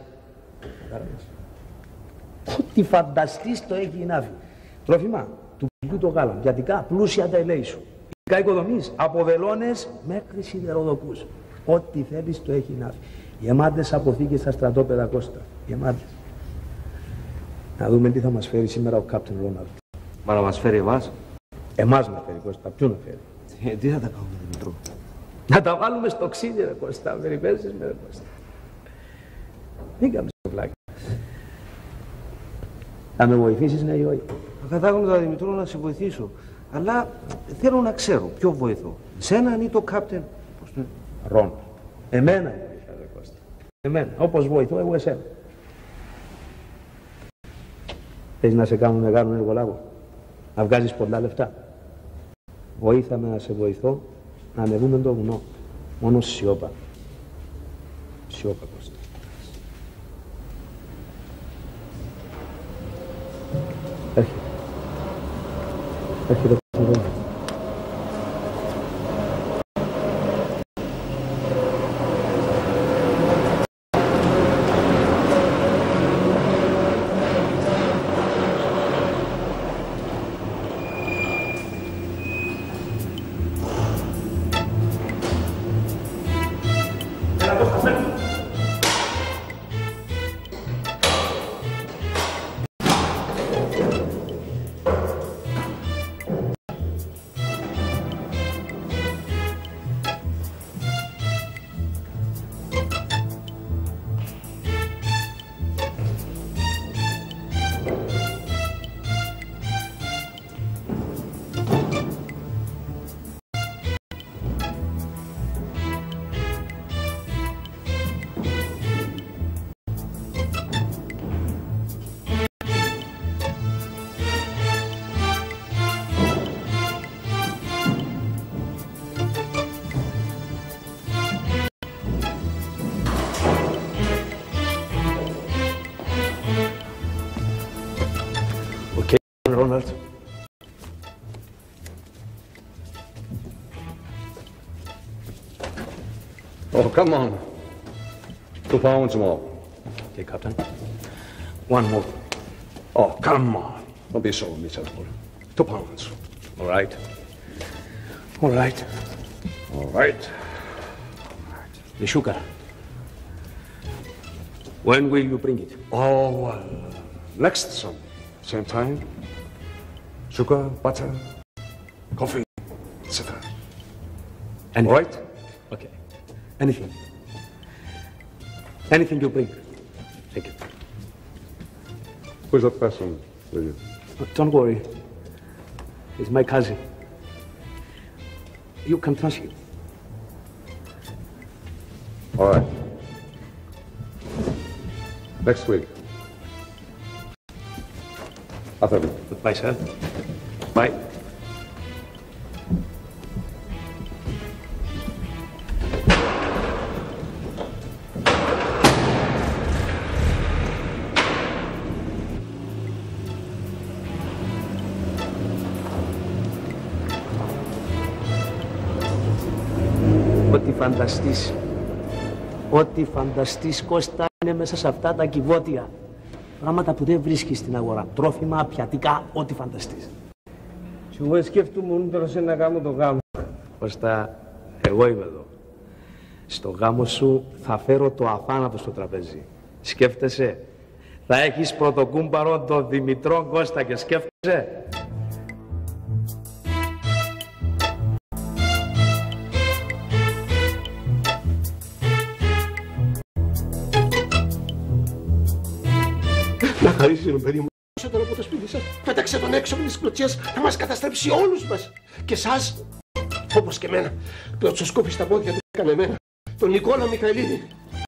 Ό,τι φανταστείς το έχει η Νάφη. Τρόφιμα, του πηγού το γάλα, πιατικά, πλούσια τα ελέη σου. Ειδικά οικοδομής, από βελόνες μέχρι σιδεροδοκούς. Ό,τι θέλεις το έχει η Νάφη. Γεμάτες αποθήκες στα στρατόπεδα, Κώστα. Γεμάτες. Να δούμε τι θα μας φέρει σήμερα ο Κάπτεν Ρόναλντ. Μα να μας φέρει εμάς? Εμάς να φέρει, Κώστα. Ποιον να φέρει? Ε, τι θα τα κάνουμε, Δημητρό? Να τα βάλουμε στο ξύδι, ρε Κώστα. Περιπέζεις με, ρε Κώστα. Μην κάνεις το πλάκι. Θα με βοηθήσεις, ναι ή όχι? Ακατάγοντα, Δημητρό, να σε βοηθήσω. Αλλά θέλω να ξέρω ποιο βοηθώ. Σέναν ή το Κάπτεν? Πώς το... Ρόναλντ. Εμένα είναι, ρε Κώστα. Εμένα. Όπως βοηθώ, εγώ εσένα. Θες να σε κάνουν μεγάλο εργολάβο, να βγάζεις πολλά λεφτά? Βοήθαμε να σε βοηθώ να ανεβούμε το βουνό. Μόνο σιώπα. Σιώπα, Κώστα. Έρχεται. Έρχεται το εδώ. Ronald. Oh, come on. Two pounds more. Okay, Captain. One more. Oh, come on. Don't be so miserable. Two pounds. All right. All right. All right. The sugar. When will you bring it? Oh, well, next Sunday. Same time. Sugar, butter, coffee, et cetera. Anything. All right? Okay. Anything. Anything you bring. Take it. Who's that person with you? Don't worry. He's my cousin. You can trust him. All right. Next week. After me. Goodbye, sir. Bye. Ό,τι φανταστείς, ό,τι φανταστείς, Κώστα, είναι μέσα σε αυτά τα κυβότια. Πράγματα που δεν βρίσκεις στην αγορά. Τρόφιμα, πιατικά, ό,τι φανταστείς. Και εγώ σκέφτομαι τώρα σε να κάνω το γάμο. Κώστα, εγώ είμαι εδώ. Στο γάμο σου θα φέρω το αθάνατο στο τραπέζι. Σκέφτεσαι, θα έχεις πρωτοκούμπαρο τον Δημητρό, Κώστα, και σκέφτεσαι. Να χαρίσει τον παιδί μου. Τώρα από το σπίτι σας, πέταξε τον έξω με τις κλωτσιές, θα μας καταστρέψει όλους μας. Και εσάς, όπως και εμένα, που του σκόπει στα πόδια του έκανε εμένα, τον Νικόλα Μιχαηλίδη.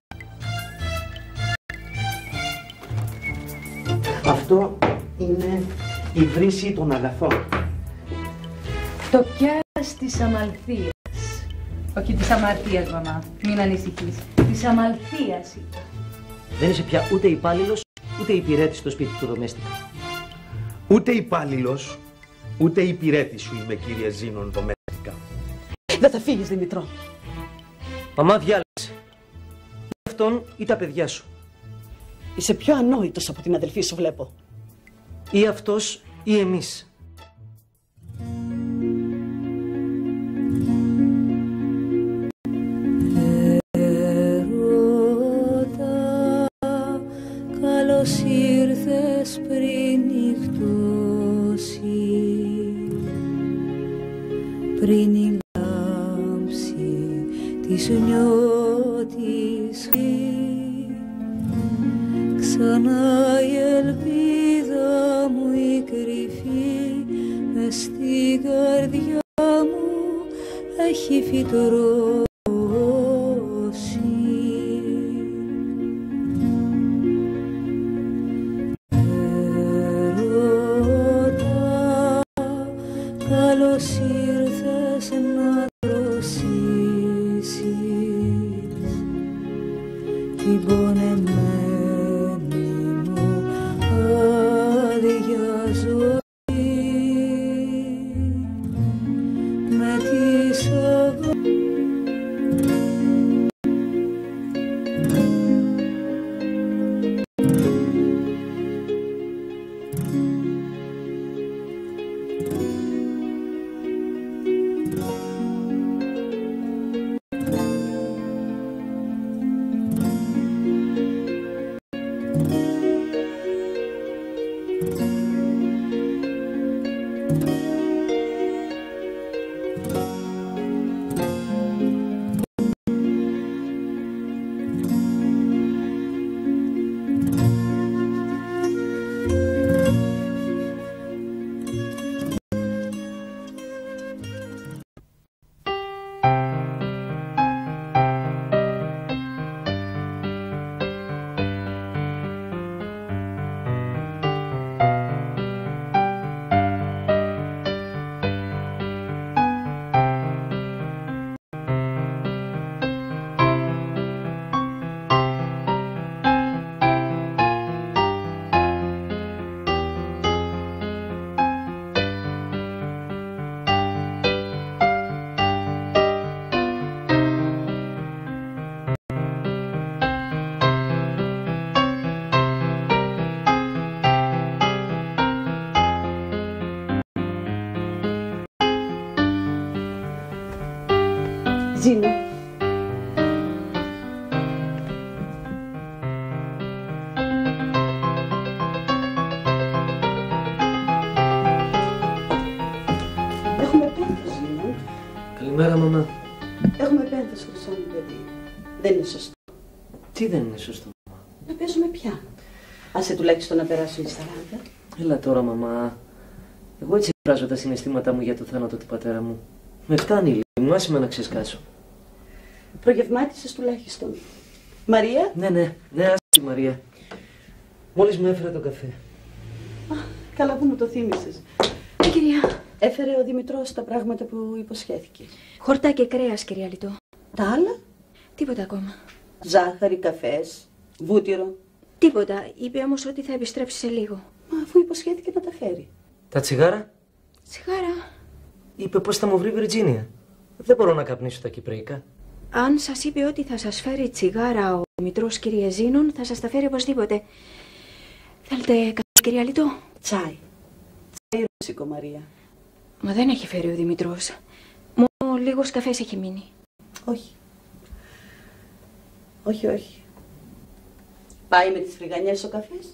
Αυτό είναι η βρύση των αγαθών. Το πιάρας της αμαλθίας. Όχι της αμαρτίας, μαμά. Μην ανησυχείς. Της αμαλθίας είπα. Δεν είσαι πια ούτε υπάλληλος, ούτε υπηρέτης στο σπίτι του Δομέστικα. Ούτε υπάλληλος, ούτε υπηρέτη σου είμαι, κύριε Ζήνων Δομέστικα. Δεν θα φύγεις, Δημητρό. Μαμά, διάλεξε. Ή αυτόν ή τα παιδιά σου. Είσαι πιο ανόητος από την αδελφή σου, βλέπω. Ή αυτός ή εμείς. Καλώς ήρθες πριν νυχτώσει, πριν η λάμψη της νιώτης ξανά η ελπίδα μου η κρυφή μες στην καρδιά μου έχει φυτρώσει. Καλώς ήρθες να δροσίσεις την πονεμένη μου άδεια ζωή με τις αγάπη. Ζήνο. Έχουμε πένθος, Ζήνο. Καλημέρα, μαμά. Έχουμε πένθος, χρυσό μου παιδί. Δεν είναι σωστό. Τι δεν είναι σωστό, μαμά? Να παίζουμε πια. Άσε τουλάχιστον να περάσουν οι σαράντα. Έλα τώρα, μαμά. Εγώ έτσι εκφράζω τα συναισθήματά μου για το θάνατο του πατέρα μου. Με φτάνει, λέει. Μου άσε με να ξεσκάσω. Προγευμάτισες τουλάχιστον. Μαρία. Ναι, ναι, ναι, άσε τη Μαρία. Μόλις μου έφερε τον καφέ. Α, καλά που μου το θύμισες. Ναι, κυρία. Έφερε ο Δημητρός τα πράγματα που υποσχέθηκε. Χορτά και κρέας, κυρία Λιτό. Τα άλλα? Τίποτα ακόμα. Ζάχαρη, καφές, βούτυρο. Τίποτα. Είπε όμως ότι θα επιστρέψει σε λίγο. Μα αφού υποσχέθηκε να τα φέρει. Τα τσιγάρα? Τσιγάρα. Είπε πως θα μου βρει η Βιρτζίνια. Δεν μπορώ να καπνίσω τα κυπριακά. Αν σας είπε ότι θα σας φέρει τσιγάρα ο Μητρός, κύριε Ζήνων, θα σας τα φέρει οπωσδήποτε. Θέλετε καφέ, κυρία Λιτό? Τσάι. Τσάι ρώσικο, Μαρία. Μα δεν έχει φέρει ο Δημητρός. Μόνο λίγος καφές έχει μείνει. Όχι. Όχι, όχι. Πάει με τις φρυγανιές ο καφές.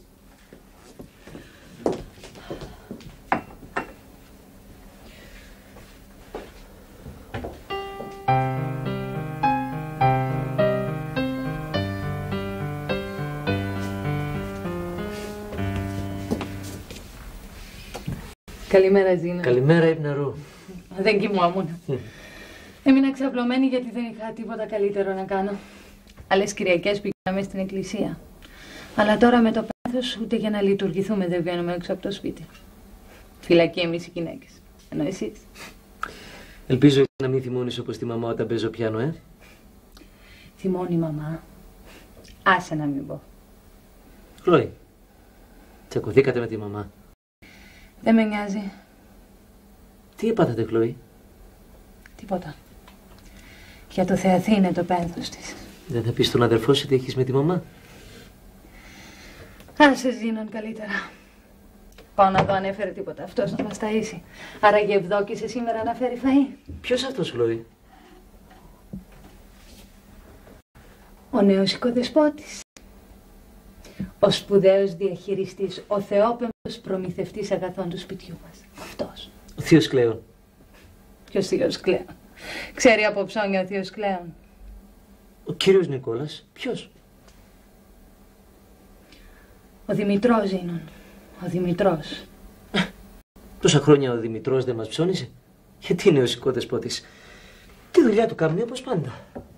Καλημέρα, Ζήνα. Καλημέρα, Υπναρού. Δεν κοιμόμουν. Έμεινα ξαπλωμένη γιατί δεν είχα τίποτα καλύτερο να κάνω. Άλλες Κυριακές πήγαμε στην εκκλησία. Αλλά τώρα με το πάθος ούτε για να λειτουργηθούμε δεν βγαίνουμε έξω από το σπίτι. Φυλακή εμείς οι γυναίκες. Ενώ εσείς. Ελπίζω να μην θυμώνεις όπως τη μαμά όταν παίζω πιάνο, ε. Θυμώνει η μαμά. Άσε να μην πω. Χλώη, τσακωθήκατε με τη μαμά? Δεν με νοιάζει. Τι είπατε, Κλώη? Τίποτα. Για το Θεαθή είναι το πένθος της. Δεν θα πεις στον αδερφό σου τι έχεις με τη μαμά? Άσε Ζήνων καλύτερα. Πάω να δω αν έφερε τίποτα αυτός να μας ταΐσει. Άρα και ευδόκησε σήμερα να φέρει φαΐ. Ποιος αυτός, Κλώη? Ο νέος οικοδεσπότης. Ο σπουδαίος διαχειριστής, ο θεόπαιμπτος προμηθευτής αγαθών του σπιτιού μας. Αυτός. Ο θείος Κλέον. Ποιος θείος Κλέον? Ξέρει από ψώνια ο θείος Κλέον? Ο κύριος Νικόλας. Ποιος? Ο Δημητρός Ζήνων. Ο Δημητρός. Τόσα χρόνια ο Δημητρός δεν μας ψώνισε. Γιατί είναι ο οικοδεσπότης? Τη δουλειά του κάνει όπως πάντα.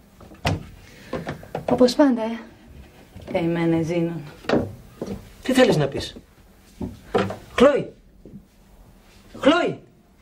Όπως πάντα, ε. Καημένε Ζήνων. Τι θέλεις να πεις? Κλώη! Κλώη!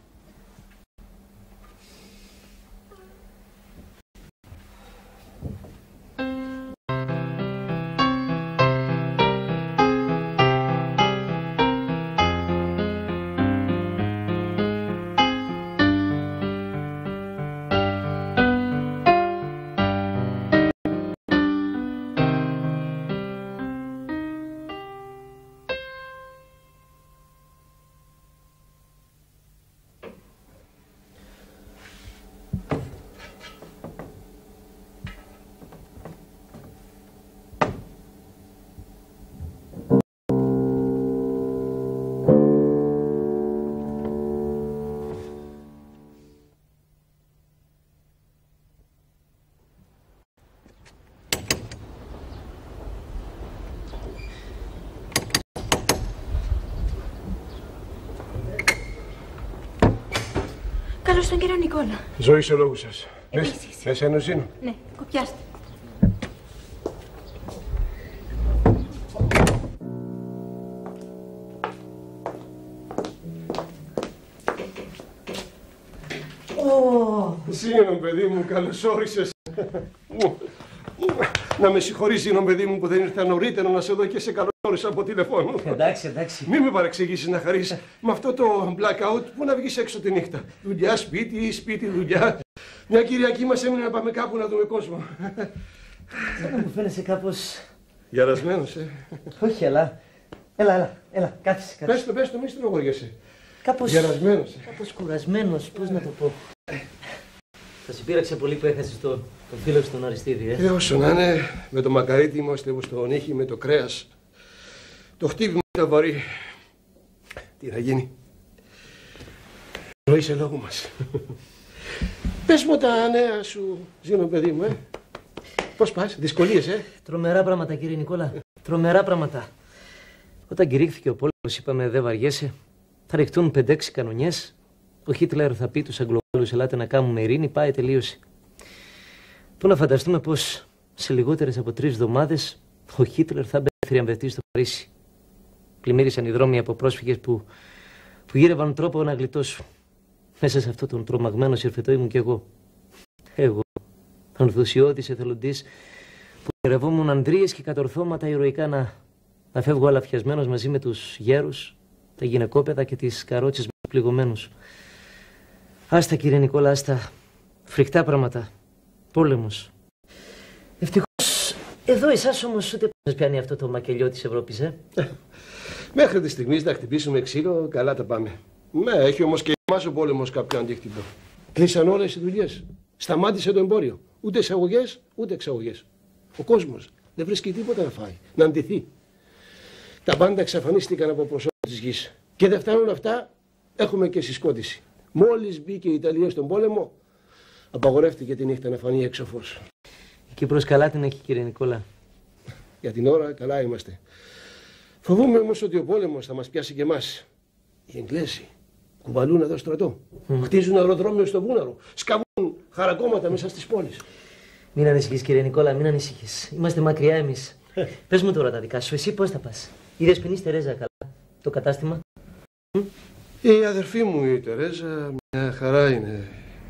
Καλώς τον κύριο Νικόλα. Ζωή σε λόγου σας. Επίσης. Μέσα είναι ο Ζήνο. Ναι, κοπιάστε. Ζήνο, παιδί μου, καλώς όρισες. Να με συγχωρείς, Ζήνο, παιδί μου, που δεν ήρθα νωρίτερα να σε δω και σε καλωσόρισα από τηλεφώνου. Εντάξει, εντάξει. Μην με παρεξηγήσεις να χαρείς. Με αυτό το blackout που να βγεις έξω τη νύχτα. Δουλειά, σπίτι, σπίτι, δουλειά. Μια Κυριακή μας έμεινε να πάμε κάπου να δούμε κόσμο. Σαν να μου φαίνεσαι κάπως... Γερασμένος, ε. Όχι, αλλά... Έλα, έλα, έλα, κάθισε, κάθισε. Πες το, πες το, μη στενοχωριέσαι. Κάπως... Γερασμένος, ε. Κάπως κουρασμένος, πώς να το πω. Θα σε πείραξε πολύ που έχασες τον το φίλο σου τον Αριστίδη, ε. Ε, όσο να είναι, με το μακαρίτι είμαστε όπως το νύχι με το κρέας. Το χτύπημα ήταν βαρύ. Τι θα γίνει. Ζωή σε λόγου μας. Πες μου τα νέα σου, Ζήνο, παιδί μου, ε. Πώς πας, δυσκολίες, ε. Τρομερά πράγματα, κύριε Νικόλα. Τρομερά πράγματα. Όταν κηρύχθηκε ο πόλεμος, είπαμε δεν βαριέσαι. Θα ρηχτούν πέντε-έξι κανονιές. Ο Χίτλερ θα πει τους Αγγλοβάλους, ελάτε να κάνουμε ειρήνη, πάει, τελείωσε. Πού να φανταστούμε πως σε λιγότερες από τρεις εβδομάδες ο Χίτλερ θα μπαίνει θριαμβευτή στο Παρίσι. Πλημμύρισαν οι δρόμοι από πρόσφυγες που, που γύρευαν τρόπο να γλιτώσουν. Μέσα σε αυτόν τον τρομαγμένο συρφετό ήμουν κι εγώ. Εγώ, ενθουσιώδης εθελοντής, που γερευόμουν ανδρείες και κατορθώματα ηρωικά να, να φεύγω αλαφιασμένος μαζί με τους γέρους, τα γυναικόπαιδα και τις καρότσες με τους πληγωμένους. Άστα, κύριε Νικόλα, άστα. Φρικτά πράγματα. Πόλεμος. Ευτυχώς, εδώ εσάς όμως ούτε σας πιάνει αυτό το μακελιό της Ευρώπης, ε. Μέχρι τη στιγμή να χτυπήσουμε ξύλο, καλά τα πάμε. Ναι, έχει όμως και εμάς ο πόλεμος κάποιο αντίκτυπο. Κλείσαν όλες οι δουλειές. Σταμάτησε το εμπόριο. Ούτε εισαγωγές, ούτε εξαγωγές. Ο κόσμος δεν βρίσκει τίποτα να φάει, να αντιθεί. Τα πάντα εξαφανίστηκαν από προσώπου της γης. Και δεν φτάνουν αυτά, έχουμε και συσκότηση. Μόλις μπήκε η Ιταλία στον πόλεμο, απαγορεύτηκε τη νύχτα να φανεί έξω φως. Η Κύπρος καλά την έχει, κύριε Νικόλα. Για την ώρα καλά είμαστε. Φοβούμαι όμως ότι ο πόλεμος θα μας πιάσει και εμάς. Οι Εγγλέζοι κουβαλούν εδώ στρατό. Mm. Χτίζουν αεροδρόμιο στο Βούναρο. Σκαβούν χαρακόμματα μέσα στις πόλεις. Μην ανησυχείς, κύριε Νικόλα, μην ανησυχείς. Είμαστε μακριά εμείς. Πες μου τώρα τα δικά σου. Εσύ πώς θα πας? Η δεσποινής Τερέζα καλά? Το κατάστημα? Η αδερφή μου η Τερέζα μια χαρά είναι.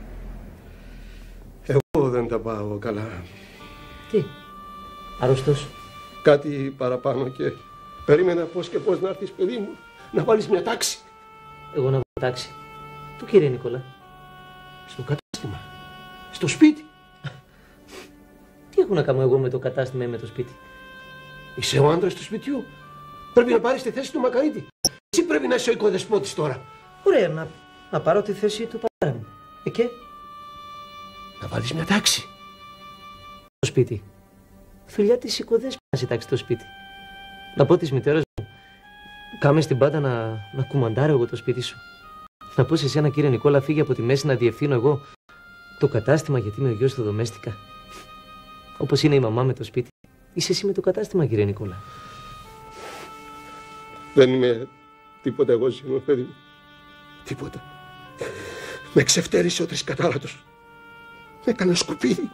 Εγώ δεν τα πάω καλά. Τι? Αρρώστος? Κάτι παραπάνω και περίμενα πώς και πώς να έρθεις, παιδί μου, να βάλεις μια τάξη. εγώ να βγω τάξη. Πού, κύριε Νικόλα? Στο κατάστημα. Στο σπίτι. Τι έχω να κάνω εγώ με το κατάστημα ή με το σπίτι? Είσαι ο άντρας του σπιτιού. Πρέπει να πάρεις τη θέση του Μακαρίτη. Εσύ πρέπει να είσαι ο οικοδεσπότης τώρα. Ωραία, να, να πάρω τη θέση του πατέρα μου. Ε, και? Να βάλεις μια τάξη. Το σπίτι. Δουλειά της οικοδέσποτας η τάξη στο σπίτι. Να πω της μητέρας μου, κάμε στην πάντα να, να κουμαντάρω εγώ το σπίτι σου. Να πω σε εσένα, κύριε Νικόλα, φύγει από τη μέση να διευθύνω εγώ το κατάστημα, γιατί είμαι ο γιος του δομέστικα. Όπως είναι η μαμά με το σπίτι, είσαι εσύ με το κατάστημα, κύριε Νικόλα. Δεν είμαι τίποτα εγώ, Ζήνο, παιδί μου. Τίποτα. Με ξεφτέρισε ο τρισκατάρατος. Με έκανε σκουπίδι.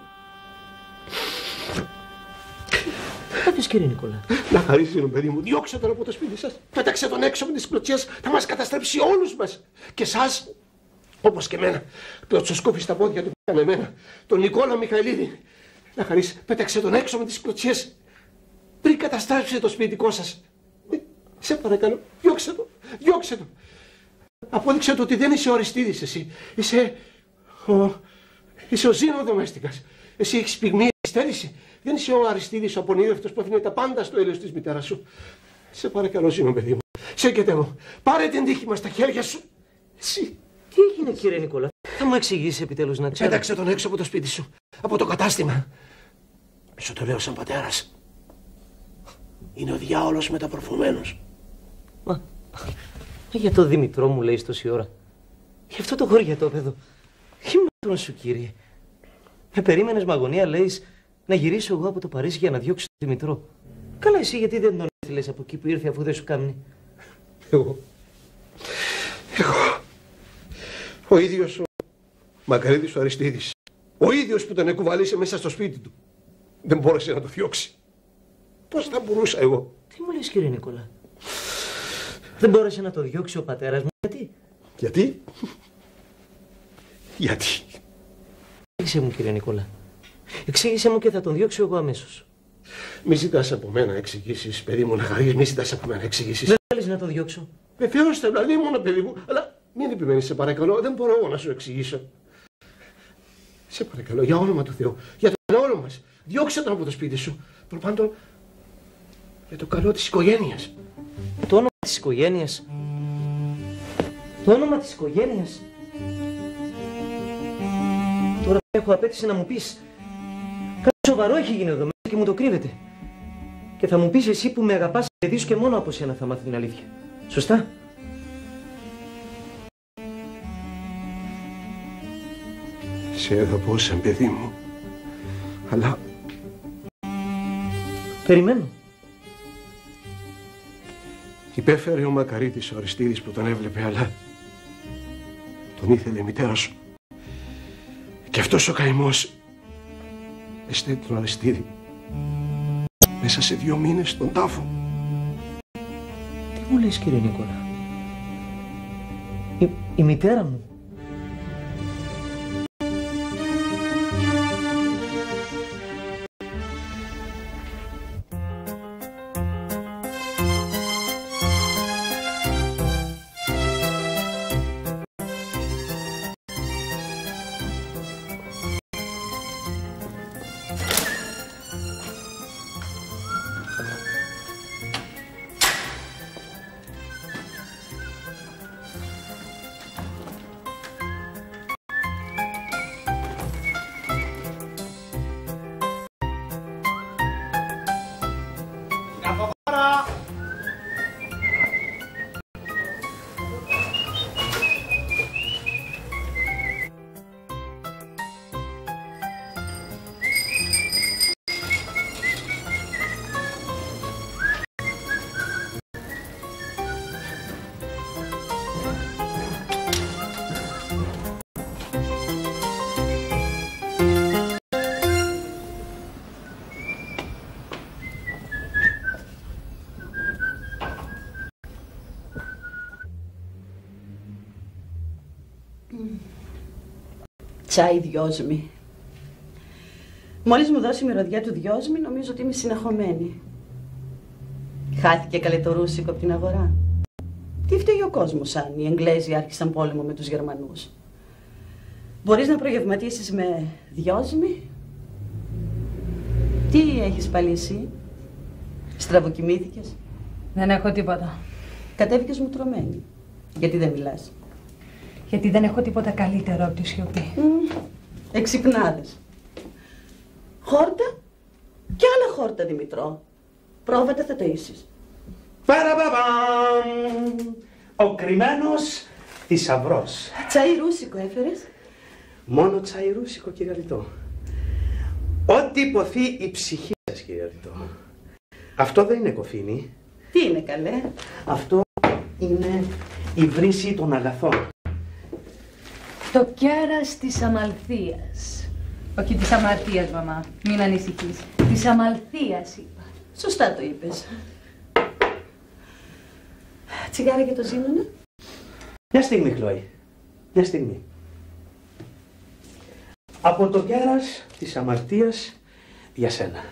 Κάποιος, κύριε Νικόλα. Να χαρίσει, Ζήνο, παιδί μου, διώξε τον από το σπίτι σας. Πέταξε τον έξω με τις κλωτσιές. Θα μας καταστρέψει όλους μας. Και εσάς, όπως και εμένα. Κλωτσοσκόπη στα πόδια του που έκανε εμένα. Τον Νικόλα Μιχαηλίδη. Να χαρίσει, πέταξε τον έξω με τις κλωτσιές. Πριν καταστρέψει το σπιτικό σας. Σε παρακαλώ, διώξε το, διώξε το. Απόδειξε το ότι δεν είσαι ο Αριστίδης εσύ. Είσαι ο, είσαι ο Ζήνο Δομέστικας. Εσύ έχεις πυγμή, στέρηση. Δεν είσαι ο Αριστίδης, ο απονείδευτος που έφυγε τα πάντα στο έλεος της μητέρας σου. Σε παρακαλώ, Ζήνο, παιδί μου. Σε και εγώ. Πάρε την τύχη μας στα χέρια σου. Εσύ. Τι έγινε, κύριε Νικόλα? Θα μου εξηγήσει επιτέλους να ξέρω. Πέταξε τον έξω από το σπίτι σου. Από το κατάστημα. Σου το λέω σαν πατέρας. Είναι ο διάολος μεταπροφωμένος. Μα, για το Δήμητρό μου λέει τόση ώρα. Γι' αυτό το χωριατόπεδο. Χυμάτων σου, κύριε. Με περίμενες με αγωνία, λέεις, να γυρίσω εγώ από το Παρίσι για να διώξω τον Δήμητρό. Καλά, εσύ γιατί δεν τον έστειλες από εκεί που ήρθε, αφού δεν σου κάμνει? Εγώ. Εγώ. Ο ίδιος ο Μακαρίδης ο Αριστίδης. Ο ίδιος που τον εκουβαλήσε μέσα στο σπίτι του. Δεν μπόρεσε να το διώξει. Πώς θα μπορούσα εγώ? Τι μου λες, κύριε Νικόλα? Δεν μπόρεσε να το διώξει ο πατέρας μου, γιατί? Γιατί? Γιατί? Εξήγησε μου, κύριε Νικόλα. Εξήγησε μου και θα τον διώξω εγώ αμέσως. Μη ζητάς από μένα εξηγήσεις, παιδί μου, να χαρείς, μη ζητάς από μένα εξηγήσεις. Δεν θέλεις να το διώξω? Βεβαίως θέλω, αλλά ήμουν, παιδί μου, αλλά μην επιμένεις, σε παρακαλώ, δεν μπορώ εγώ να σου εξηγήσω. Σε παρακαλώ, για όνομα του Θεού, για το καλό όλο μας, διώξε τον από το σπίτι σου. Προπάντων, για το καλό της οικογένειας. Το όνομα της οικογένειας. Το όνομα της οικογένειας. Τώρα έχω απέτηση να μου πεις. Κάτι σοβαρό έχει γίνει εδώ μέσα και μου το κρύβεται. Και θα μου πεις εσύ που με αγαπάς, παιδί σου, και μόνο από σένα θα μάθει την αλήθεια. Σωστά? Σε αγαπώ σαν παιδί μου, αλλά... Περιμένω. Υπέφερε ο Μακαρίτης ο Αριστίδης που τον έβλεπε, αλλά τον ήθελε η μητέρα σου. Και αυτός ο καημός εστέτει τον Αριστίδη μέσα σε δύο μήνες στον τάφο. Τι μου λες, κύριε Νικόλα? Η, η μητέρα μου. Τσάι δυόσμη. Μόλις μου δώσει η μυρωδιά του δυόσμη, νομίζω ότι είμαι συναχωμένη. Χάθηκε καλετορούσικο από την αγορά. Τι φταίει ο κόσμος αν οι Εγγλέζοι άρχισαν πόλεμο με τους Γερμανούς? Μπορείς να προγευματίσεις με δυόσμη? Τι έχεις πάλι εσύ? Στραβοκοιμήθηκες? Δεν έχω τίποτα. Κατέβηκες μου τρωμένη. Γιατί δεν μιλάς? Γιατί δεν έχω τίποτα καλύτερο από τη σιωπή. Mm. Εξυπνάδες. Χόρτα και άλλα χόρτα, Δημητρό. Πρόβατα θα ταΐσεις. Παραπαπαμ! Ο κρυμμένος θησαυρός. Τσάι ρούσικο έφερες? Μόνο τσάι ρούσικο, κύριε Ρητό. Ό,τι υποθεί η ψυχή σας, κύριε Ρητό. Αυτό δεν είναι κοφίνι. Τι είναι, καλέ? Αυτό είναι η βρύση των αγαθών. Το κέρας της αμαλθίας. Όχι της αμαρτίας, μαμά. Μην ανησυχείς. Της αμαλθίας είπα. Σωστά το είπες. Τσιγάρα και το ζύνονα. Μια στιγμή, Χλώη. Μια στιγμή. Από το κέρας της αμαρτίας για σένα.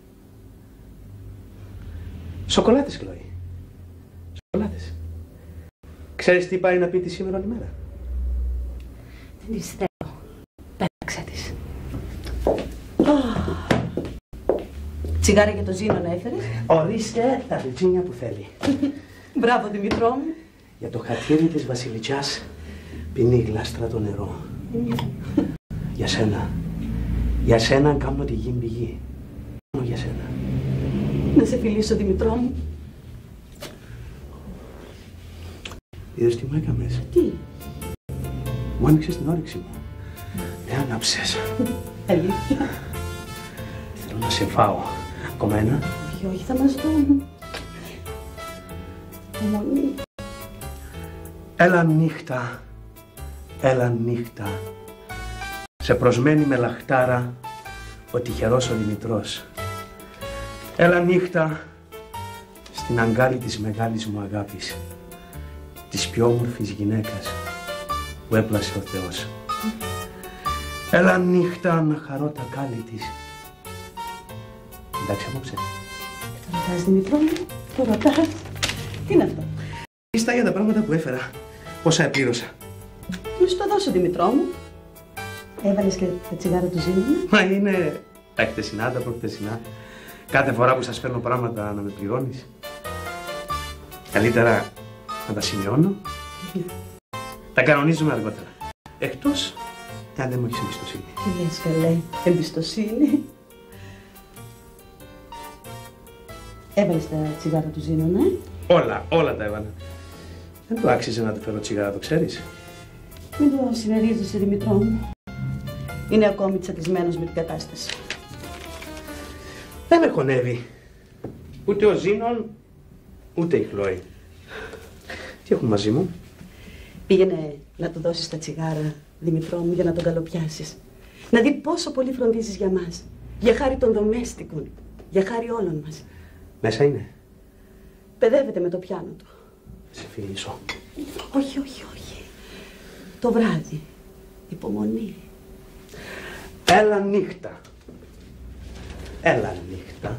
Σοκολάτες, Χλώη. Σοκολάτες. Ξέρεις τι πάει να πει τη σήμερα ημέρα? Δεν της θέλω. Πέταξε της. Τσιγάρα και το ζύνονα έφερες? Ορίστε τα βιτζίνια που θέλει. Μπράβο, Δημητρό μου. Για το χατήρι της βασιλιτσιάς πίνει γλάστρα το νερό. Για σένα. Για σένα κάνω τη γη μπηγή. Μόνο για σένα. Να σε φιλήσω, Δημητρό μου. Είδες τι μου έκαμες? Τι? Μου άνοιξες την όρεξη μου. Με άναψες. Αλήθεια? Θέλω να σε φάω. Ακόμα ένα? Όχι, όχι, θα μας δούμε. Μονή. Έλα νύχτα, έλα νύχτα. Σε προσμένει με λαχτάρα ο τυχερός ο Δημητρός. Έλα νύχτα στην αγκάλη της μεγάλης μου αγάπης, της πιο όμορφης γυναίκας που έπλασε ο Θεός. Έλα νύχτα να χαρώ τα κάλλη της. Εντάξει απόψε. Το ρωτάς, Δημητρό μου, το ρωτάς. Τι είναι αυτό? Λίστα για τα πράγματα που έφερα. Πόσα επλήρωσα? Να σου το δώσω, Δημητρό μου. Έβαλες και τα τσιγάρα του ζύνονα? Μα είναι τα χτεσινά, τα προχτεσινά. Κάθε φορά που σας φέρνω πράγματα να με πληρώνεις. Καλύτερα να τα σημειώνω. Τα κανονίζουμε αργότερα. Εκτός αν δεν μου έχεις εμπιστοσύνη. Τι λες, καλέ? Εμπιστοσύνη? Έβαλες τα τσιγάρα του ζύνονα, ε? Όλα, όλα τα έβαλα. Δεν το άξιζε να του φέρω τσιγάρα, το ξέρεις? Μην το συνερίζεσαι, Δημητρό μου. Είναι ακόμη τσατισμένος με την κατάσταση. Δεν με χωνεύει. Ούτε ο Ζήνων, ούτε η Χλώη. Τι έχουν μαζί μου? Πήγαινε να του δώσεις τα τσιγάρα, Δημητρό μου, για να τον καλοπιάσεις. Να δει πόσο πολύ φροντίζεις για μας. Για χάρη των δομέστικων. Για χάρη όλων μας. Μέσα είναι? Παιδεύεται με το πιάνο του. Σε φιλήσω. Όχι, όχι, όχι. Το βράδυ. Υπομονή. Έλα νύχτα. Έλα νύχτα.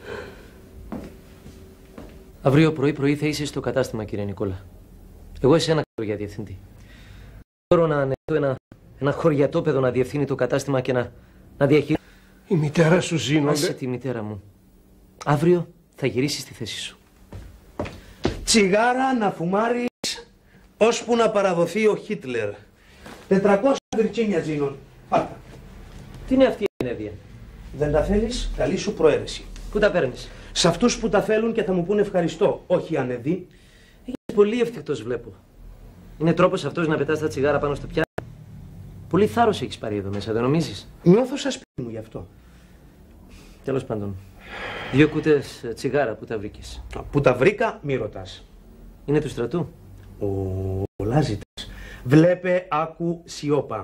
Αύριο πρωί-πρωί θα είσαι στο κατάστημα, κύριε Νικόλα. Εγώ εσένα ξέρω για διευθυντή. Μπορώ να ανεχτώ ένα, ένα χωριατόπεδο να διευθύνει το κατάστημα και να, να διαχειρίζει. Η μητέρα σου ζήνονται. Άσε τη μητέρα μου. Αύριο θα γυρίσεις στη θέση σου. Τσιγάρα να φουμάρεις ώσπου να παραδοθεί ο Χίτλερ. τετρακόσια βυρτσίνια Ζήνων. Πάρτα. Τι είναι αυτή η ενέργεια? Δεν τα θέλεις, καλή σου προαίρεση. Πού τα παίρνεις? Σε αυτούς που τα θέλουν και θα μου πούνε ευχαριστώ, όχι ανεδί. Έχεις πολύ ευτυχτός, βλέπω. Είναι τρόπος αυτός να πετάς τα τσιγάρα πάνω στο πιάτο? Πολύ θάρρος έχεις πάρει εδώ μέσα, δεν νομίζεις? Νιώθω σαν σπίτι μου γι' αυτό. Τέλος πάντων. Δύο κούτες τσιγάρα, πού τα βρήκες? Που τα βρήκα, μη ρωτάς. Είναι του στρατού? Ο, ο Λάζιτας. Βλέπε, άκου, σιώπα.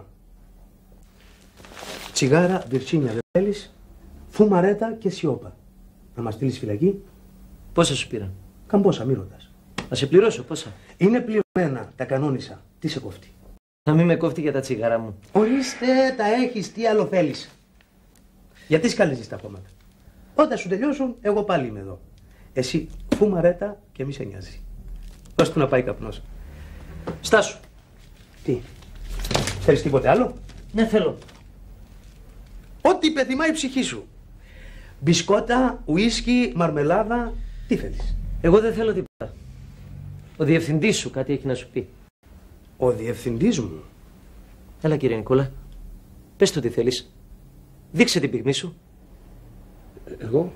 Τσιγάρα, βυρτσίνια δεν θέλεις, φουμαρέτα και σιώπα. Να μας στείλεις φυλακή. Πόσα σου πήραν? Καμπόσα, μη ρωτάς. Να σε πληρώσω, πόσα? Είναι πληρωμένα, τα κανόνισα. Τι σε κόφτει? Να μην με κόφτει για τα τσιγάρα μου. Ορίστε, τα έχεις, τι άλλο θέλεις? Γιατί σκαλίζεις τα κόμματα? Όταν σου τελειώσουν, εγώ πάλι είμαι εδώ. Εσύ φουμαρέτα και μη σε νοιάζει. Δώσ' του να πάει καπνός. Στάσου. Τι, θέλεις τίποτε άλλο? Ναι, θέλω. Ό,τι υπενθυμάει η ψυχή σου. Μπισκότα, ουίσκι, μαρμελάδα, τι θέλεις? Εγώ δεν θέλω τίποτα. Ο διευθυντής σου κάτι έχει να σου πει. Ο διευθυντής μου? Έλα κύριε Νικόλα. Πες του τι θέλεις. Δείξε την πυγμή σου. Εγώ?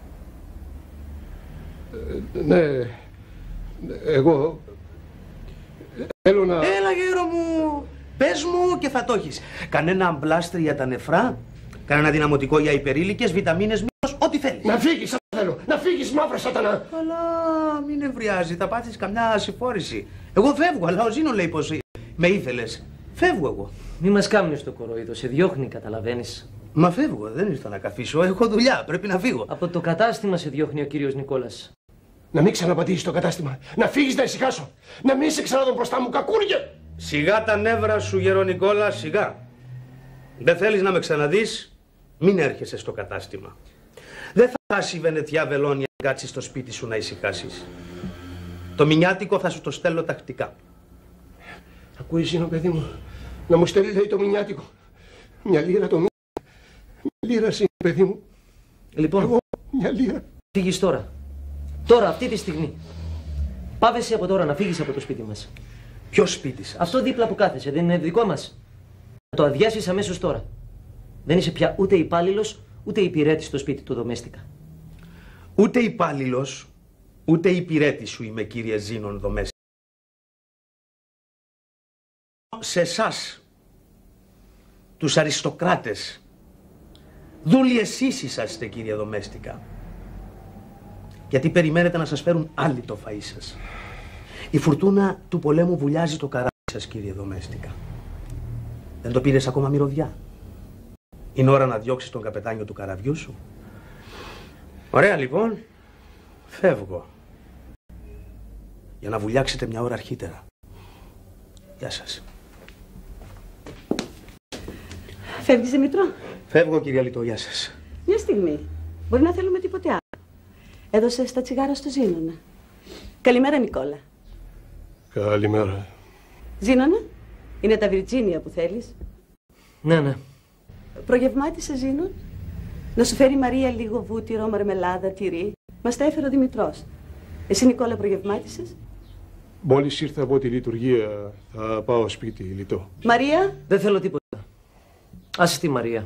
Ε, ναι. Εγώ... Θέλω να... Έλα γέρο μου, πες μου και θα το έχεις. Κανένα αμπλάστρι για τα νεφρά, κανένα δυναμωτικό για υπερήλικες, βιταμίνες, μήπως, ό,τι θέλεις. Να φύγεις, θέλω. Να φύγεις, μαύρα σατανά. Αλλά μην νευριάζει, θα πάθεις καμιά συμφόρηση. Εγώ φεύγω, αλλά ο Ζήνο λέει πως με ήθελες. Φεύγω εγώ. Μη μας κάμνεις το κοροϊδό, σε διώχνει, καταλαβαίνεις. Μα φεύγω, δεν ήρθα να καθίσω, έχω δουλειά, πρέπει να φύγω. Από το κατάστημα σε διώχνει ο κύριος Νικόλας. Να μην ξαναπατήσεις το κατάστημα. Να φύγεις να ησυχάσω. Να μην σε ξαναδώ μπροστά μου, κακούργε. Σιγά τα νεύρα σου, γερο Νικόλα, σιγά. Δεν θέλεις να με ξαναδείς, μην έρχεσαι στο κατάστημα. Δεν θα χάσει η Βενετιά Βελόνια να κάτσεις στο σπίτι σου να ησυχάσεις. Το μηνιάτικο θα σου το στέλνω τακτικά. Ακούεις, είναι παιδί μου, να μου στέλνει λέει το μηνιάτικο. Μια λίρα το μήνα. Μια λίρα είναι παιδί μου. Λοιπόν, εγώ μια λίρα. Φύγεις τώρα. Τώρα, αυτή τη στιγμή. Πάβεσαι από τώρα να φύγεις από το σπίτι μας. Ποιο σπίτι σας? Αυτό δίπλα που κάθεσαι, δεν είναι δικό μας? Να το αδειάσεις αμέσως τώρα. Δεν είσαι πια ούτε υπάλληλος, ούτε υπηρέτης στο σπίτι του Δομέστικα. Ούτε υπάλληλος, ούτε υπηρέτης σου είμαι, κύριε Ζήνων Δομέστικα. Σε εσάς, τους αριστοκράτες, δούλοι εσείς είσαστε, κύριε Δομέστικα. Γιατί περιμένετε να σας φέρουν άλλοι το φαΐ σας. Η φουρτούνα του πολέμου βουλιάζει το καράβι σας, κύριε Δομέστικα. Δεν το πήρες ακόμα μυρωδιά? Είναι ώρα να διώξεις τον καπετάνιο του καραβιού σου. Ωραία λοιπόν, φεύγω. Για να βουλιάξετε μια ώρα αρχίτερα. Γεια σας. Φεύγεις, Δημητρό? Φεύγω, κυρία Λιτό, γεια σας. Μια στιγμή. Μπορεί να θέλουμε τίποτε άλλο. Έδωσες τα τσιγάρα στο Ζήνονα. Καλημέρα, Νικόλα. Καλημέρα. Ζήνονα, είναι τα Βιρτζίνια που θέλεις? Ναι, ναι. Προγευμάτισε, Ζήνων. Να σου φέρει η Μαρία λίγο βούτυρο, μαρμελάδα, τυρί. Μας τα έφερε ο Δημητρός. Εσύ, Νικόλα, προγευμάτισες? Μόλις ήρθα από τη λειτουργία, θα πάω σπίτι, Λιτό. Μαρία! Δεν θέλω τίποτα. Άσε τη Μαρία.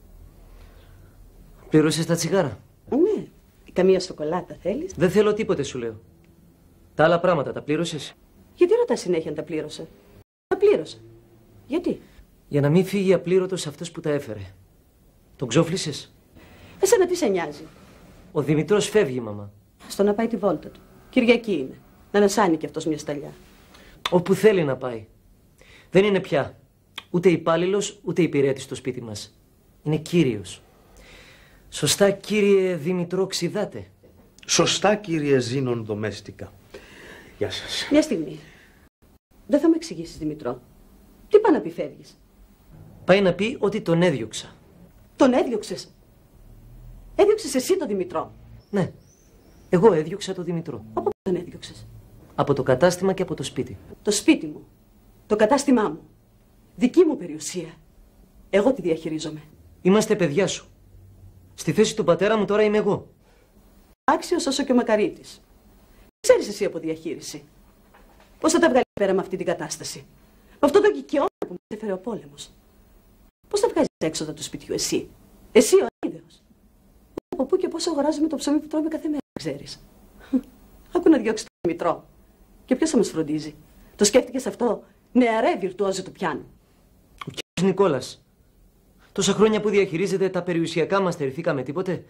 Πλήρωσες τα τσιγάρα? Ναι. Καμία σοκολάτα θέλεις? Δεν θέλω τίποτε, σου λέω. Τα άλλα πράγματα τα πλήρωσες? Γιατί ρωτάς συνέχεια αν τα πλήρωσα? Τα πλήρωσα. Γιατί? Για να μην φύγει απλήρωτος αυτός που τα έφερε. Τον ξόφλησες? Εσένα τι σε νοιάζει? Ο Δημητρός φεύγει, μαμά. Στο να πάει τη βόλτα του. Κυριακή είναι. Να ανασάνει κι αυτός μια σταλιά. Όπου θέλει να πάει. Δεν είναι πια ούτε υπάλληλος ούτε υπηρέτης στο σπίτι μας. Είναι κύριος. Σωστά, κύριε Δημητρό, ξιδάτε. Σωστά, κύριε Ζήνων Δομέστικα. Γεια σας. Μια στιγμή. Δεν θα με εξηγήσεις, Δημητρό. Τι πάει να πει φεύγεις? Πάει να πει ότι τον έδιωξα. Τον έδιωξες? Έδιωξες εσύ τον Δημητρό? Ναι. Εγώ έδιωξα τον Δημητρό. Από πού τον έδιωξες? Από το κατάστημα και από το σπίτι. Το σπίτι μου. Το κατάστημά μου. Δική μου περιουσία. Εγώ τη διαχειρίζομαι. Είμαστε παιδιά σου. Στη θέση του πατέρα μου τώρα είμαι εγώ. Άξιος όσο και ο Μακαρίτης. Ξέρεις εσύ από διαχείριση. Πώς θα τα βγάλεις πέρα με αυτή την κατάσταση? Με αυτό το κικαιώνα που μας έφερε ο πόλεμος. Πώς θα βγάζεις έξοδα του σπιτιού εσύ? Εσύ ο ίδιος. Από πού και πώς αγοράζουμε το ψωμί που τρώμε κάθε μέρα, ξέρεις? Άκου να διώξει τον Δημητρό. Και ποιος θα μας φροντίζει? Το σκέφτηκες αυτό, νεαρέ βιρτουόζε του πιάνου? Ο κύριος Νικόλας. Τόσα χρόνια που διαχειρίζεται τα περιουσιακά μας, στερηθήκαμε τίποτε?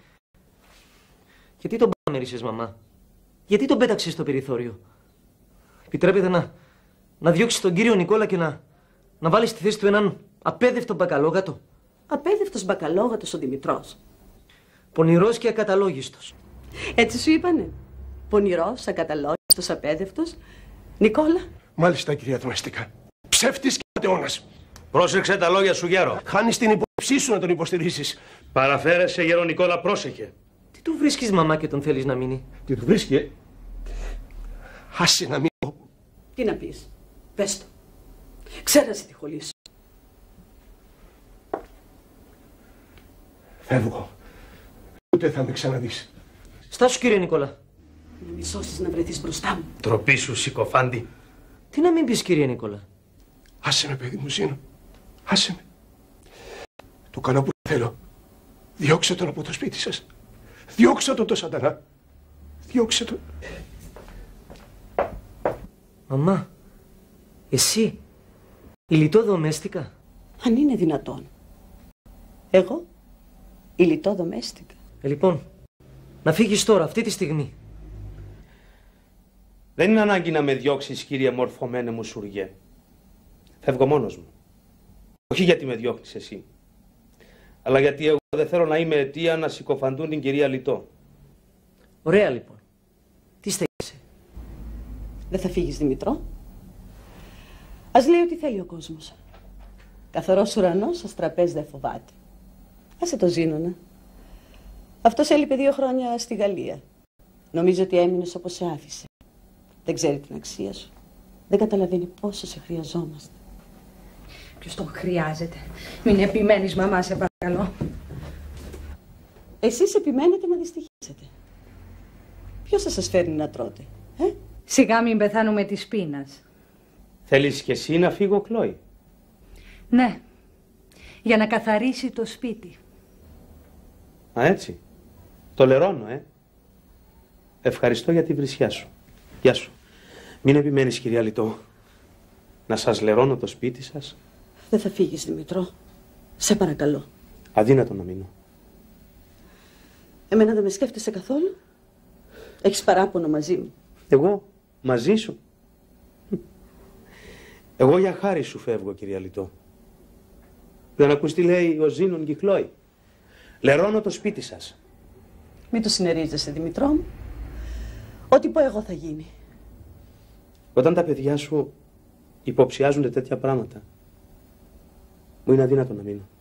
Γιατί τον παραμέρισες, μαμά? Γιατί τον πέταξες στο περιθώριο? Επιτρέπετε να, να διώξεις τον κύριο Νικόλα και να, να βάλεις στη θέση του έναν απέδευτο μπακαλόγατο? Απέδευτος μπακαλόγατος ο Δημητρός. Πονηρός και ακαταλόγιστος. Έτσι σου είπανε? Πονηρός, ακαταλόγιστος, απέδευτος. Νικόλα. Μάλιστα, κυρία Δομέστικα. Ψεύτης και ματαιώνας. Πρόσεξε τα λόγια σου, γέρο. Χάνεις την υπόψη σου να τον υποστηρίσεις. Παραφέρεσαι, γέρο Νικόλα, πρόσεχε. Τι του βρίσκεις, μαμά, και τον θέλεις να μείνει? Τι του βρίσκει, ε? Άσε να μείνω. Τι να πεις. Πες το. Ξέρασε τη χολή σου. Φεύγω. Ούτε θα με ξαναδείς. Στάσου, κύριε Νικόλα. Να μη σώσεις να βρεθείς μπροστά μου. Τροπή σου, συκοφάντη. Τι να μην πεις, κύριε Νικόλα. Άσε με, παιδί μου, Ζήνο. Άσε με. Το καλό που θέλω. Διώξε τον από το σπίτι σας. Διώξε τον το σατανά. Διώξε τον. Μαμά, εσύ, η λιτόδομέστικα. Αν είναι δυνατόν. Εγώ, η λιτόδομέστικα. Ε, λοιπόν, να φύγεις τώρα, αυτή τη στιγμή. Δεν είναι ανάγκη να με διώξεις, κύριε μορφωμένε μου σουργέ. Φεύγω μόνος μου. Όχι γιατί με διώχνεις εσύ, αλλά γιατί εγώ δεν θέλω να είμαι αιτία να συκοφαντούν την κυρία Λιτό. Ωραία, λοιπόν. Τι στέκεσαι. Δεν θα φύγεις, Δημητρό. Ας λέει ό,τι θέλει ο κόσμος. Καθαρός ουρανός, σας τραπέζι δεν φοβάται. Άσε το Ζήνονα. Αυτός έλειπε δύο χρόνια στη Γαλλία. Νομίζω ότι έμεινες όπως σε άφησε. Δεν ξέρει την αξία σου. Δεν καταλαβαίνει πόσο σε χρειαζόμαστε. Ποιος τον χρειάζεται. Μην επιμένεις, μαμά, σε παρακαλώ. Εσείς επιμένετε να δυστυχήσετε. Ποιος θα σας φέρνει να τρώτε, ε? Σιγά μην πεθάνουμε της πείνας. Θέλεις κι εσύ να φύγω, Κλόη? Ναι, για να καθαρίσει το σπίτι. Α, έτσι. Το λερώνω, ε. Ευχαριστώ για τη βρισιά σου. Γεια σου. Μην επιμένεις, κυρία Λιτό. Να σας λερώνω το σπίτι σας. Δεν θα φύγεις, Δημητρό. Σε παρακαλώ. Αδύνατο να μείνω. Εμένα δεν με σκέφτεσαι καθόλου. Έχεις παράπονο μαζί μου. Εγώ, μαζί σου. Εγώ για χάρη σου φεύγω, κυρία Λιτό. Δεν ακούς τι λέει ο Ζήνων και η Κλόη. Λερώνω το σπίτι σας. Μην το συνερίζεσαι, Δημητρό μου. Ό,τι πω εγώ θα γίνει. Όταν τα παιδιά σου υποψιάζονται τέτοια πράγματα, μου είναι αδύνατο να μείνω.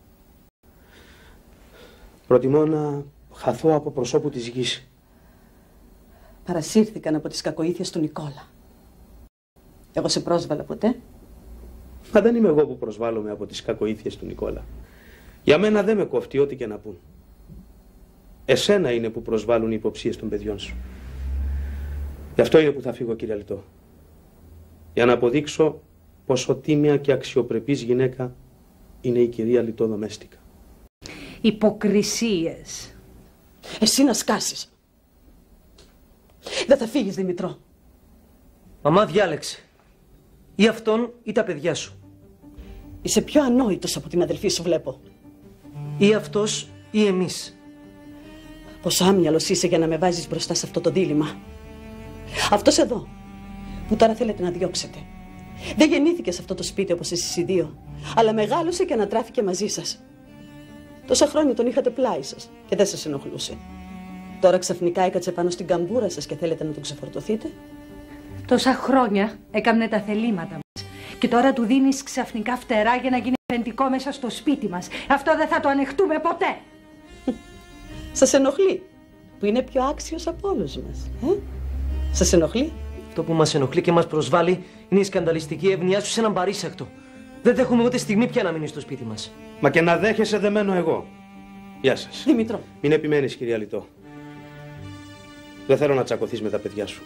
Προτιμώ να χαθώ από προσώπου της γης. Παρασύρθηκαν από τις κακοήθειες του Νικόλα. Εγώ σε πρόσβαλα ποτέ? Μα δεν είμαι εγώ που προσβάλλομαι από τις κακοήθειες του Νικόλα. Για μένα δεν με κόφτει ό,τι και να πούν. Εσένα είναι που προσβάλλουν οι υποψίες των παιδιών σου. Γι' αυτό είναι που θα φύγω, κύριε Λιτό. Για να αποδείξω πόσο τίμια και αξιοπρεπής γυναίκα είναι η κυρία Λιτό Δομέστικα. Υποκρισίες. Εσύ να σκάσεις. Δεν θα φύγεις, Δημητρό. Μαμά, διάλεξε. Ή αυτόν ή τα παιδιά σου. Είσαι πιο ανόητος από την αδελφή σου, βλέπω. Ή αυτός ή εμείς. Πόσο άμυαλος είσαι για να με βάζεις μπροστά σε αυτό το δίλημμα. Αυτός εδώ, που τώρα θέλετε να διώξετε, δεν γεννήθηκε σε αυτό το σπίτι όπως εσείς οι δύο, αλλά μεγάλωσε και ανατράφηκε μαζί σας. Τόσα χρόνια τον είχατε πλάι σας και δεν σας ενοχλούσε. Τώρα ξαφνικά έκατσε πάνω στην καμπούρα σας και θέλετε να τον ξεφορτωθείτε. Τόσα χρόνια έκαμνε τα θελήματα μας και τώρα του δίνεις ξαφνικά φτερά για να γίνει αφεντικό μέσα στο σπίτι μας. Αυτό δεν θα το ανεχτούμε ποτέ. Σας ενοχλεί, που είναι πιο άξιος από όλους μας. Ε? Σας ενοχλεί? Το που μας ενοχλεί και μας προσβάλλει είναι η σκανδαλιστική εύνοιά σου σε έναν παρήσακτο. Δεν δέχομαι ούτε στιγμή πια να μείνει στο σπίτι μας. Μα και να δέχεσαι δεμένο εγώ. Γεια σας. Δημητρό. Μην επιμένεις, κυρία Λιτό. Δεν θέλω να τσακωθείς με τα παιδιά σου.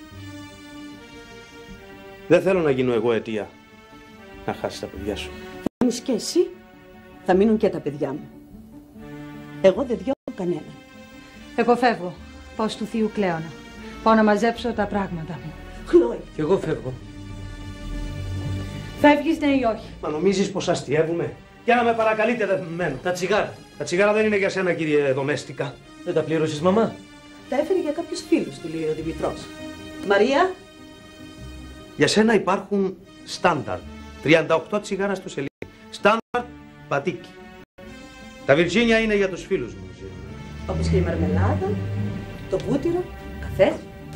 Δεν θέλω να γίνω εγώ αιτία να χάσεις τα παιδιά σου. Θα μείνεις και εσύ, θα μείνουν και τα παιδιά μου. Εγώ δεν διώχνω κανέναν. Εγώ φεύγω. Πάω του θείου Κλέωνα. Πάω να μαζέψω τα πράγματα μου. Κλόη. Κι εγώ φεύγω. Φεύγεις, ναι ή όχι? Μα νομίζεις πως αστιεύουμε? Για να με παρακαλείτε δεν μένω. Τα τσιγάρα. Τα τσιγάρα δεν είναι για σένα, κύριε Δομέστικα. Δεν τα πλήρωσες, μαμά? Τα έφερε για κάποιους φίλους του, λέει ο Δημητρός. Μαρία. Για σένα υπάρχουν στάνταρ. τριάντα οκτώ τσιγάρα στο σελίδι. Στάνταρ πατίκι. Τα Βιρτζίνια είναι για τους φίλους μου. Όπως και η μαρμελάδα, το βούτυρο, καφέ.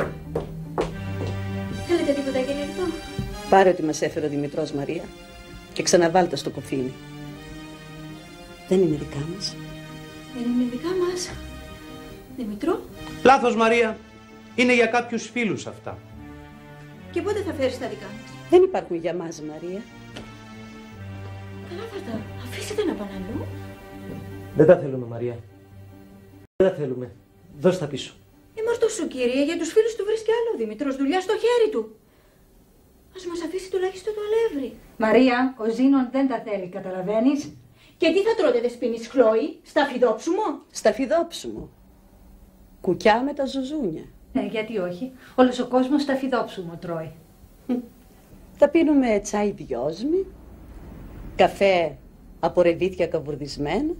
Θέλετε τίποτα, κύριε Λιτό? Πάρε ότι μας έφερε ο Δημητρός, Μαρία, και ξαναβάλτε στο κοφίνι. Δεν είναι δικά μας. Δεν είναι δικά μας. Δημητρό. Λάθος, Μαρία. Είναι για κάποιους φίλους αυτά. Και πότε θα φέρεις τα δικά μας? Δεν υπάρχουν για μας, Μαρία. Καλά θα τα αφήσετε να πάνε αλλού. Δεν τα θέλουμε, Μαρία. Δεν τα θέλουμε. Δώσ' τα πίσω. Η μόρτο σου, κύριε, για τους φίλους του βρίσκει άλλο Δήμητρος, δουλειά στο χέρι του. Ας μας αφήσει τουλάχιστον το αλεύρι. Μαρία, ο Ζήνων δεν τα θέλει, καταλαβαίνεις. Και τι θα τρώτε δεσποινής Χλώη, στα φιδόψουμο. Στα φιδόψουμο. Κουκιά με τα ζουζούνια. Ναι, γιατί όχι. Όλος ο κόσμος στα φιδόψουμο τρώει. Τα πίνουμε τσάι δυόσμη, καφέ από ρεβίθια καβουρδισμένα.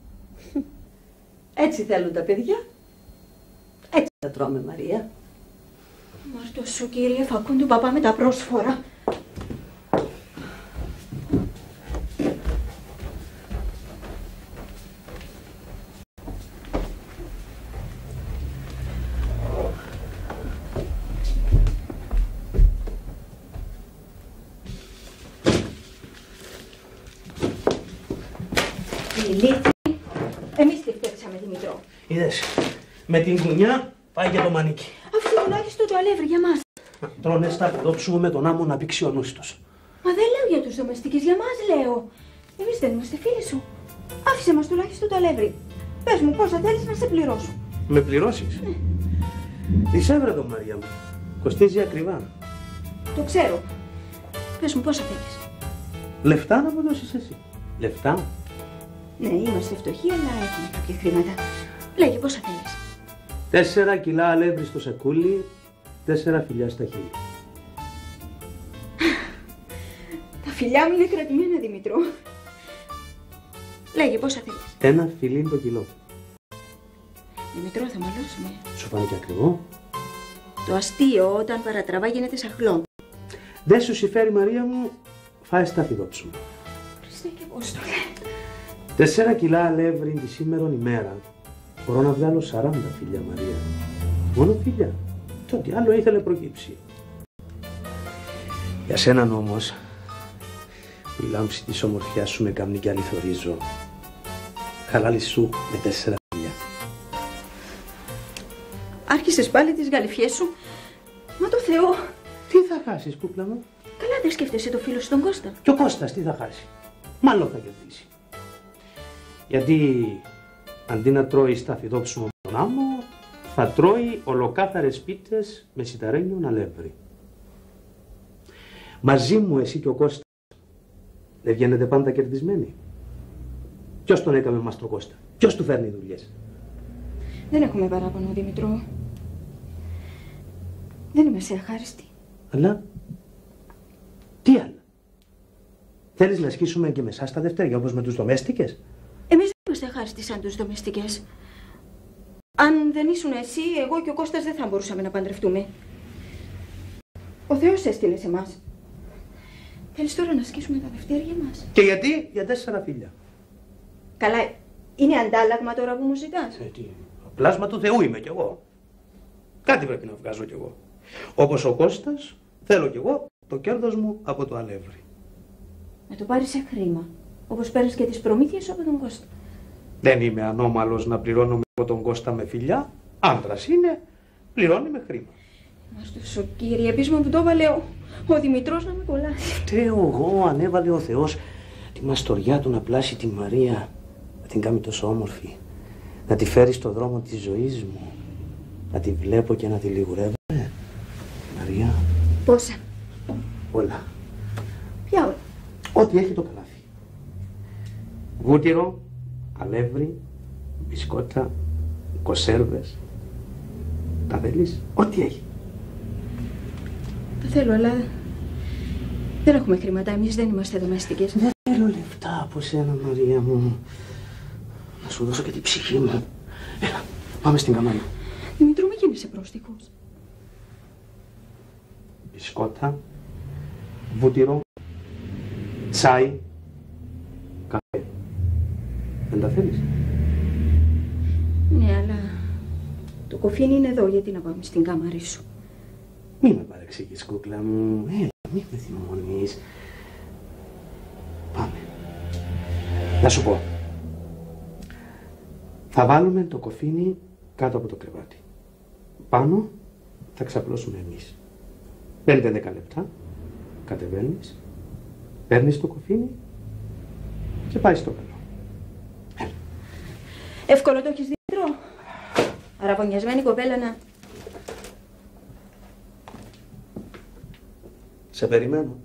Έτσι θέλουν τα παιδιά. Έτσι θα τρώμε, Μαρία. Μόρτο σου, κύριε, φακούν του παπά με τα πρόσφορα. Ηλίθι, εμείς τη φταίξαμε, Δημητρό. Είδες, με την κουνιά πάει και το μανίκι. Αφού τουλάχιστον το αλεύρι για μας. Τρώνε στα φιδόψουμο με τον άμμο να πήξει ο νους τους. Μα δεν λέω για τους δομεστικές, για μας λέω. Εμείς δεν είμαστε φίλοι σου. Άφησε μας τουλάχιστον το αλεύρι. Πες μου πόσα θέλεις να σε πληρώσω. Με πληρώσεις? Ναι. Τις έβρε το, Μαρία μου. Κοστίζει ακριβά. Το ξέρω. Πες μου πόσα θέλεις. Λεφτά να μου δώσεις εσύ. Λεφτά. Ναι, είμαστε φτωχοί, αλλά έχουμε κάποια χρήματα. Λέγε πόσα θέλεις. Τέσσερα κιλά αλεύρι στο σακούλι, τέσσερα φιλιά στα χείλη. Τα φιλιά μου είναι κρατημένα, Δημητρό. Λέγε πόσα θέλεις. Ένα φιλί το κιλό. Δημητρό, θα μαλώσουμε. Σου φάνηκε ακριβό. Το αστείο όταν παρατραβά γίνεται σαχλό. Δεν σου συμφέρει, Μαρία μου, φάε στα φιδόψουμο. Χριστέ και Απόστολε. Τέσσερα κιλά αλεύρι τη σήμερον ημέρα. Μπορώ να βγάλω σαράντα φιλιά, Μαρία. Μόνο φιλιά. Το τι άλλο ήθελε προκύψει. Για σέναν όμως, που η λάμψη της ομορφιάς σου με κάμνει και αληθορίζω. Χαλάλη σου με τέσσερα φιλιά. Άρχισες πάλι τις γαλιφιές σου. Μα το Θεό. Τι θα χάσεις, κούκλα μου. Καλά δεν σκέφτεσαι το φίλο σου τον Κώστα. Και ο Κώστας τι θα χάσει. Μάλλον θα κερδίσει. Γιατί αντί να τρώει στα φιδόψουμο με τον άμμο, θα τρώει ολοκάθαρες πίτες με σιταρένιον αλεύρι. Μαζί μου εσύ και ο Κώστας δεν βγαίνετε πάντα κερδισμένοι. Ποιος τον έκαμε μας τον Κώστα, ποιος του φέρνει δουλειές. Δεν έχουμε παράπονο, Δημητρό. Δεν είμαι σε αχάριστη. Αλλά, τι άλλα. Θέλεις να ασκήσουμε και με εσάς τα δευτέρια όπως με τους δομέστικες. Εμείς δεν είμαστε αχάριστοι σαν τους δομεστικές. Αν δεν ήσουν εσύ, εγώ και ο Κώστας δεν θα μπορούσαμε να παντρευτούμε. Ο Θεός έστειλε σε εμάς. Θέλεις τώρα να ασκήσουμε τα δευτέρια μας. Και γιατί, για τέσσερα φιλιά. Καλά, είναι αντάλλαγμα τώρα που μου ζητάς. Ε, τι, πλάσμα του Θεού είμαι κι εγώ. Κάτι πρέπει να βγάζω κι εγώ. Όπως ο Κώστας, θέλω κι εγώ το κέρδος μου από το αλεύρι. Να το πάρεις σε χρήμα, όπως παίρνεις και τις προμήθειες από τον Κώστα. Δεν είμαι ανώμαλος να πληρώνω από τον Κώστα με φιλιά. Άντρας είναι, πληρώνει με χρήμα. Μάστος ο κύριε, επίσημα που το έβαλε ο, ο Δημητρός να με κολλάσει. Φταίω εγώ, ανέβαλε ο Θεός τη μαστοριά του να πλάσει τη Μαρία, να την κάνει τόσο όμορφη, να τη φέρει στο δρόμο της ζωής μου, να τη βλέπω και να τη λιγουρεύω. Ε, Μαρία. Πόσα? Όλα. Ποια όλα? Ό,τι έχει το καλάθι. Βούτυρο, αλεύρι, μπισκότα, κονσέρβες. Τα θέλεις? Ό,τι έχει. Τα θέλω, αλλά δεν έχουμε χρήματα. Εμείς δεν είμαστε δομέστικες. Δεν θέλω λεφτά από σένα, Μαρία μου. Να σου δώσω και την ψυχή μου. Έλα, πάμε στην καμάνα. Δημητρού, μην γίνεσαι πρόστιχος. Μπισκότα, βούτυρο, τσάι, καφέ. Δεν τα θέλεις? Ναι, αλλά το κοφίνι είναι εδώ, γιατί να πάμε στην κάμαρη σου. Μη με παρεξηγείς, κούκλα μου. Έλα, μη με θυμώνεις. Πάμε. Να σου πω. Θα βάλουμε το κοφίνι κάτω από το κρεβάτι. Πάνω θα ξαπλώσουμε εμείς. Πέντε δέκα λεπτά Κατεβαίνεις, παίρνεις το κοφίνι και πάει στο καλό. Εύκολο το έχεις Δημήτρο. Αραβωνιασμένη κοπέλα να... Σε περιμένω.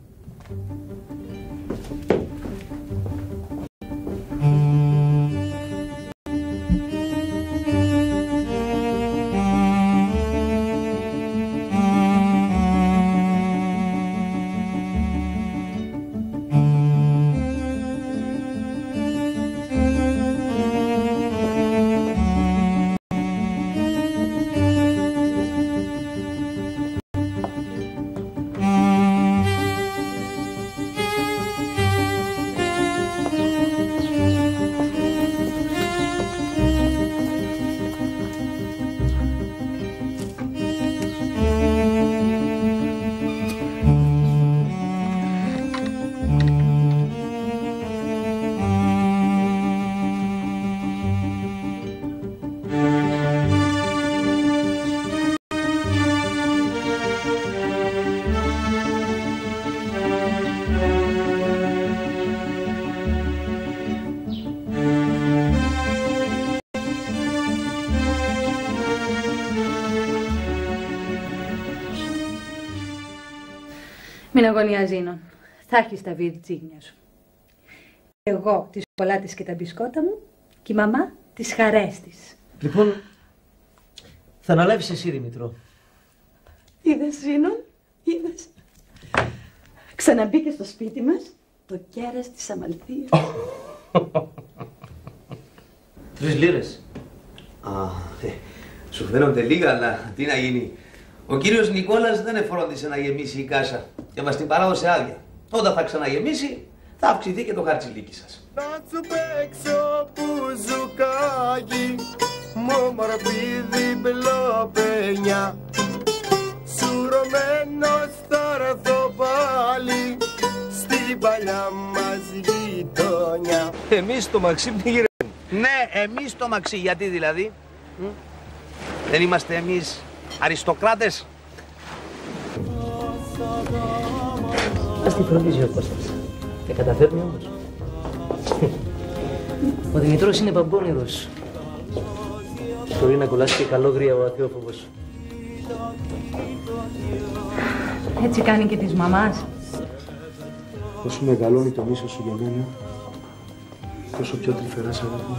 Μην αγωνία Ζήνων. Θα έχεις τα βιρτζίνια σου. Εγώ τις σοκολάτες και τα μπισκότα μου και η μαμά τις χαρές της. Λοιπόν, θα αναλάβεις εσύ, Δημητρό. Είδες, Ζήνων, είδες. Ξαναμπήκε στο σπίτι μας το κέρας της Αμαλθίας. Τρεις λίρες. Α, ε, σου φαίνονται λίγα, αλλά τι να γίνει. Ο κύριος Νικόλας δεν εφρόντισε να γεμίσει η κάσα και μας την παράδοσε άδεια. Όταν θα ξαναγεμίσει, θα αυξηθεί και το χαρτσιλίκι σας. Να σου παίξω πουζουκάκι, μου μορφή διπλό παινιά. Σουρωμένος θα έρθω πάλι στην παλιά μας γειτονιά. Εμείς το Μαξίμ τι γυρεύουμε. Ναι, εμείς το Μαξί. Γιατί δηλαδή. Μ? Δεν είμαστε εμείς αριστοκράτες. Ας τη φροντίζει ο Κώστας. Και καταφέρνει όμως. Ο Δημητρός είναι παμπώνιδος. Μπορεί να κολλάσει και καλόγρια ο αθεόφοβος. Έτσι κάνει και της μαμάς. Όσο μεγαλώνει το μίσος σου για μένα, τόσο πιο τρυφερά σ' αγαπώ.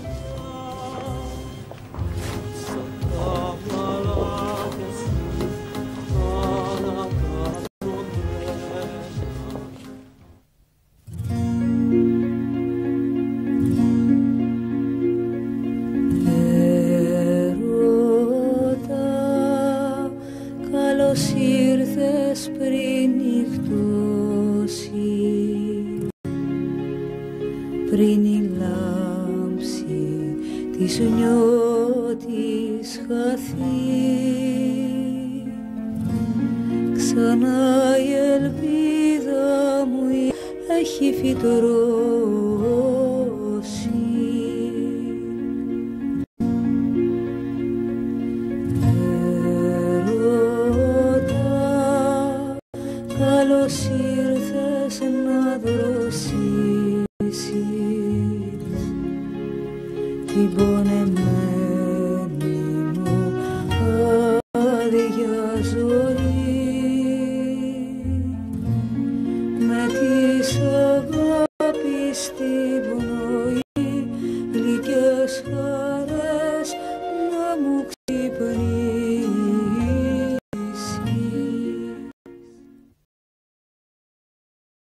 Πριν η λάμψη της νιώτης χαθεί, ξανά η ελπίδα μου έχει φυτρώσει. Έρωτα, καλώς ήρθες να δροσίσεις την πονεμένη μου άδεια ζωή, με της αγάπης τη